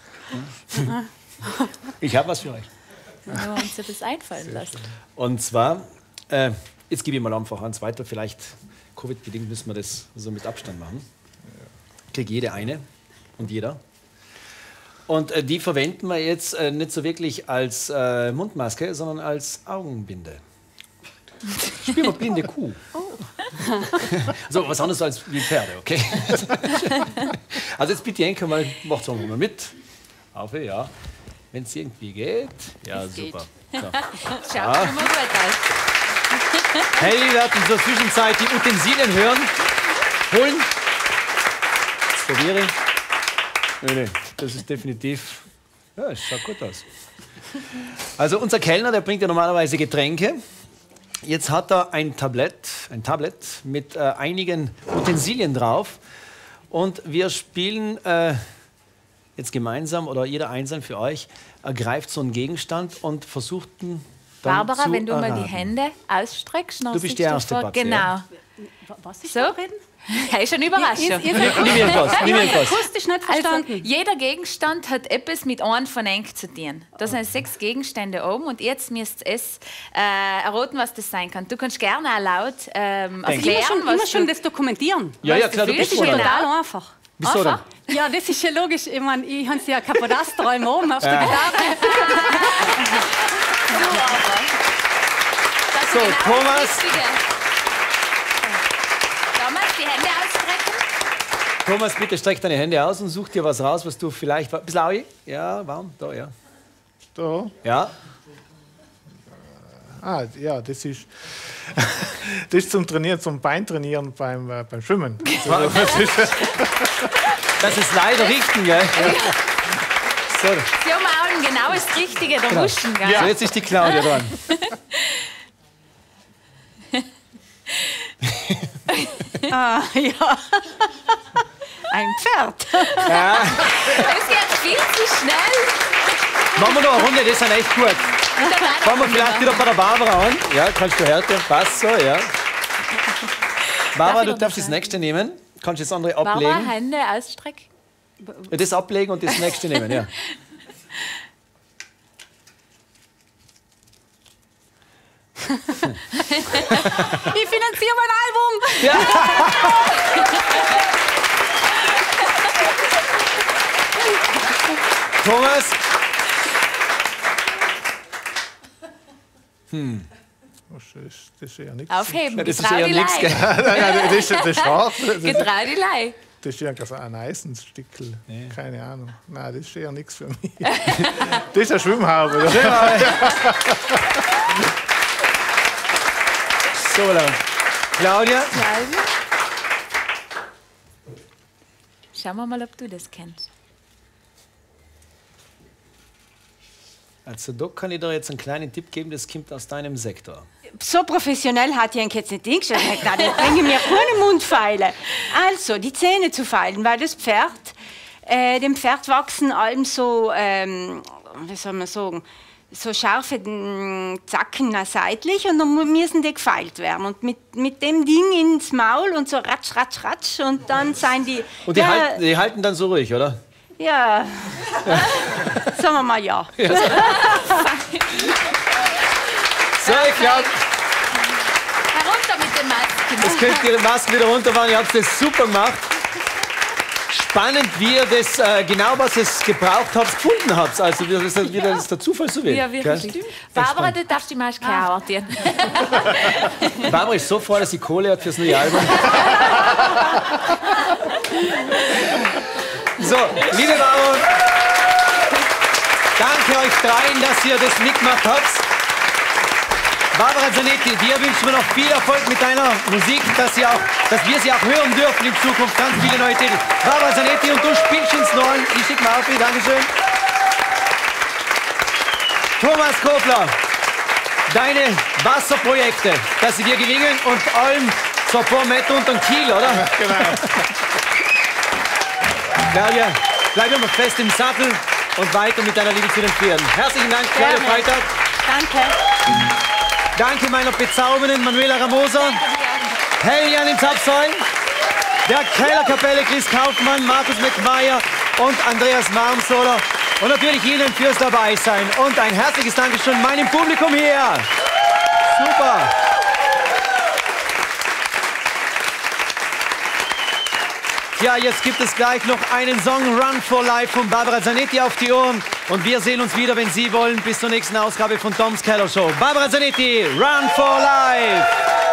Ich habe was für euch. Wir uns ja das einfallen lassen. Und zwar, äh, jetzt gebe ich mal einfach ans weiter, vielleicht Covid-bedingt müssen wir das so mit Abstand machen. Kriegt jede eine und jeder. Und äh, die verwenden wir jetzt äh, nicht so wirklich als äh, Mundmaske, sondern als Augenbinde. Spielen wir blinde Kuh. So, was anderes als wie Pferde, okay? Also jetzt bitte Jenke mal, macht es mal mit. Auf, ja. Wenn es irgendwie geht. Ja, Es super. geht. So. Schaut ah. immer gut aus. Hey, wir werden in der Zwischenzeit die Utensilien hören. Holen. Jetzt probiere ich. Nee, nee, das ist definitiv. Ja, es schaut gut aus. Also unser Kellner, der bringt ja normalerweise Getränke. Jetzt hat er ein Tablett, ein Tablet mit äh, einigen Utensilien drauf. Und wir spielen äh, jetzt gemeinsam oder jeder einzeln für euch ergreift so einen Gegenstand und versucht ihn dann Barbara, zu wenn du mal erraten. die Hände ausstreckst, dann Du bist siehst die erste, vor- Patzi, Genau. ja. Was ist So? da reden? Hey, schon Überraschung. Ihr- ihr- Nimm irgendwas, nimm irgendwas. Akustisch nicht Also, verstanden. jeder Gegenstand hat etwas mit einem von eng zu tun. Da sind sechs Gegenstände oben und jetzt müsst ihr es äh, erraten, was das sein kann. Du kannst gerne auch laut ähm, Denk. erklären, Immer schon, was immer du... schon das dokumentieren. Ja, ja, du klar, du fühlst, bist Das ist vorne. genau. total einfach. Bist du da? Einfach. Ja, das ist ja logisch. Ich meine, ich habe ja Kapodasträume oben auf der Ja. Gitarre. Das ist So, genau das Thomas. Richtige. Thomas, die Hände ausstrecken. Thomas, bitte streck deine Hände aus und such dir was raus, was du vielleicht... Ein bisschen Aui? Ja, warm? Da, ja. Da. Ja? Ah, ja, das ist, das ist zum Trainieren, zum Beintrainieren beim, äh, beim Schwimmen. Also, das ist, Das ist leider richten, gell? So, Sie haben auch ein genaues Richtige, da Genau. Muschen, gell? so, jetzt ist die Claudia dran. Ah, ja. Ein Pferd. Das geht viel zu schnell. Machen wir noch eine Runde, das sind echt gut. Fangen wir vielleicht wieder bei der Barbara an. Ja, kannst du härter, passt so, ja. Barbara, ich du noch darfst was das nächste nehmen. Kannst das andere Barbara, ablegen. Hände ausstrecken. Ja, das ablegen und das nächste nehmen, ja. Ich finanziere mein Album. Thomas, Hm. Das ist, das ist eher nichts. Aufheben, Ja, das ist eher Getraudelei. nichts, gell? das, ist, das ist hart. Das, Getraudelei. das ist ja so ein Eisenstickel. Nee. Keine Ahnung. Nein, das ist eher nichts für mich. Das ist eine Schwimmhaube. Oder? So lang. Claudia? Claudia? Schauen wir mal, ob du das kennst. Also da kann ich dir jetzt einen kleinen Tipp geben, das kommt aus deinem Sektor. So professionell hat ich jetzt nicht hingestellt. Ich dachte, ich bringe mir keine Mundpfeile. Also, die Zähne zu feilen, weil das Pferd, äh, dem Pferd wachsen allem so, ähm, wie soll man sagen, so scharfe mh, Zacken seitlich und dann müssen die gefeilt werden. Und mit, mit dem Ding ins Maul und so ratsch, ratsch, ratsch und dann seien die... Und die, ja, halten, die halten dann so ruhig, oder? Ja, sagen wir mal ja. ja. So, ich glaube... Herunter mit den Masken. Jetzt könnt ihr die Masken wieder runterfahren, ihr habt das super gemacht. Spannend, wie ihr das äh, genau, was ihr gebraucht habt, gefunden habt. Also wie das, wie das der Zufall so will. Ja, wirklich. Gell? Barbara, du darfst die Maske ah. auch ordnen. Barbara ist so froh, dass sie Kohle hat fürs neue Album. So, liebe Barbara, danke euch dreien, dass ihr das mitgemacht habt. Barbara Zanetti, dir wünschen wir noch viel Erfolg mit deiner Musik, dass, sie auch, dass wir sie auch hören dürfen in Zukunft. Ganz viele neue Titel. Barbara Zanetti, und du spielst ins Neuen. Ich schicke mal auf, Dankeschön. Thomas Kofler, deine Wasserprojekte, dass sie dir gelingen und allem zur Pommet und Kiel, oder? Genau. Claudia, bleib immer fest im Sattel und weiter mit deiner Liebe zu den Pferden. Herzlichen Dank, Claudia Freitag. Danke. Danke meiner bezaubernden Manuela Ramosa, Heljan in Zapfsäulen, der Kellerkapelle Chris Kaufmann, Markus McMeyer und Andreas Marmsoler und natürlich Ihnen fürs Dabeisein. Und ein herzliches Dankeschön meinem Publikum hier. Super. Ja, jetzt gibt es gleich noch einen Song Run for Life von Barbara Zanetti auf die Ohren. Und wir sehen uns wieder, wenn Sie wollen, bis zur nächsten Ausgabe von Tom's Keller Show. Barbara Zanetti, Run for Life!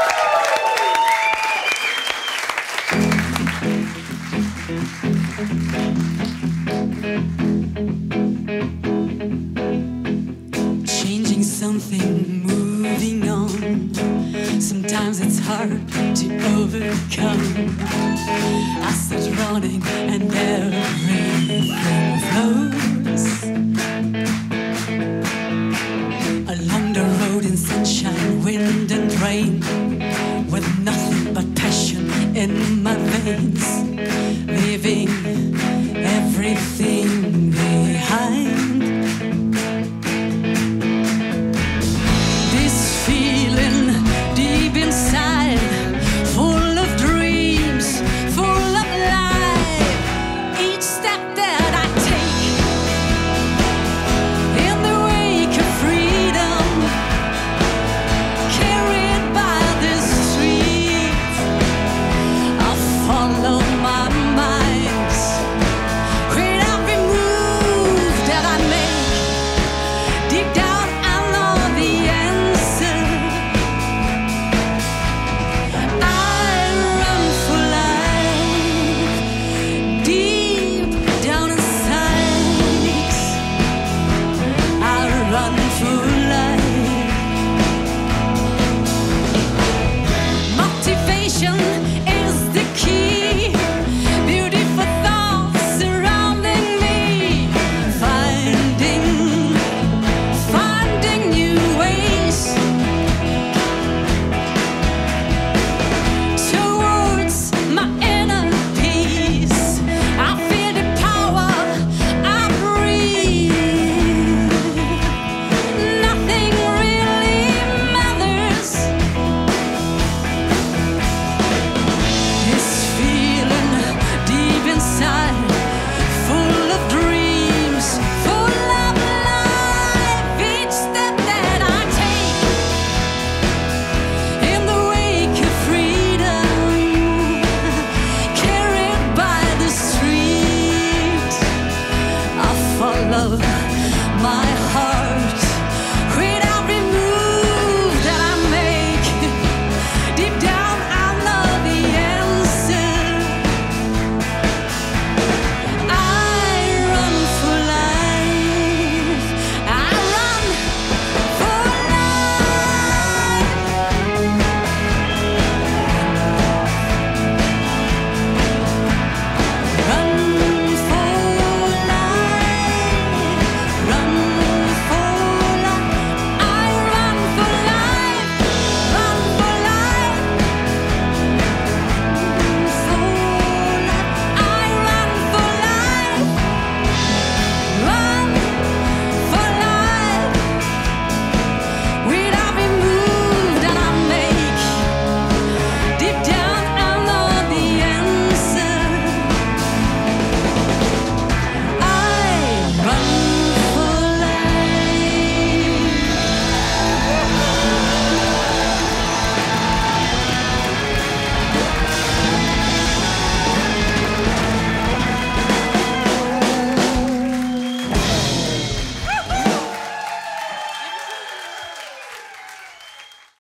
Changing something, moving on. Sometimes it's hard to overcome. I start running and everything flows. Along the road in sunshine, wind and rain, with nothing but passion in my veins, leaving everything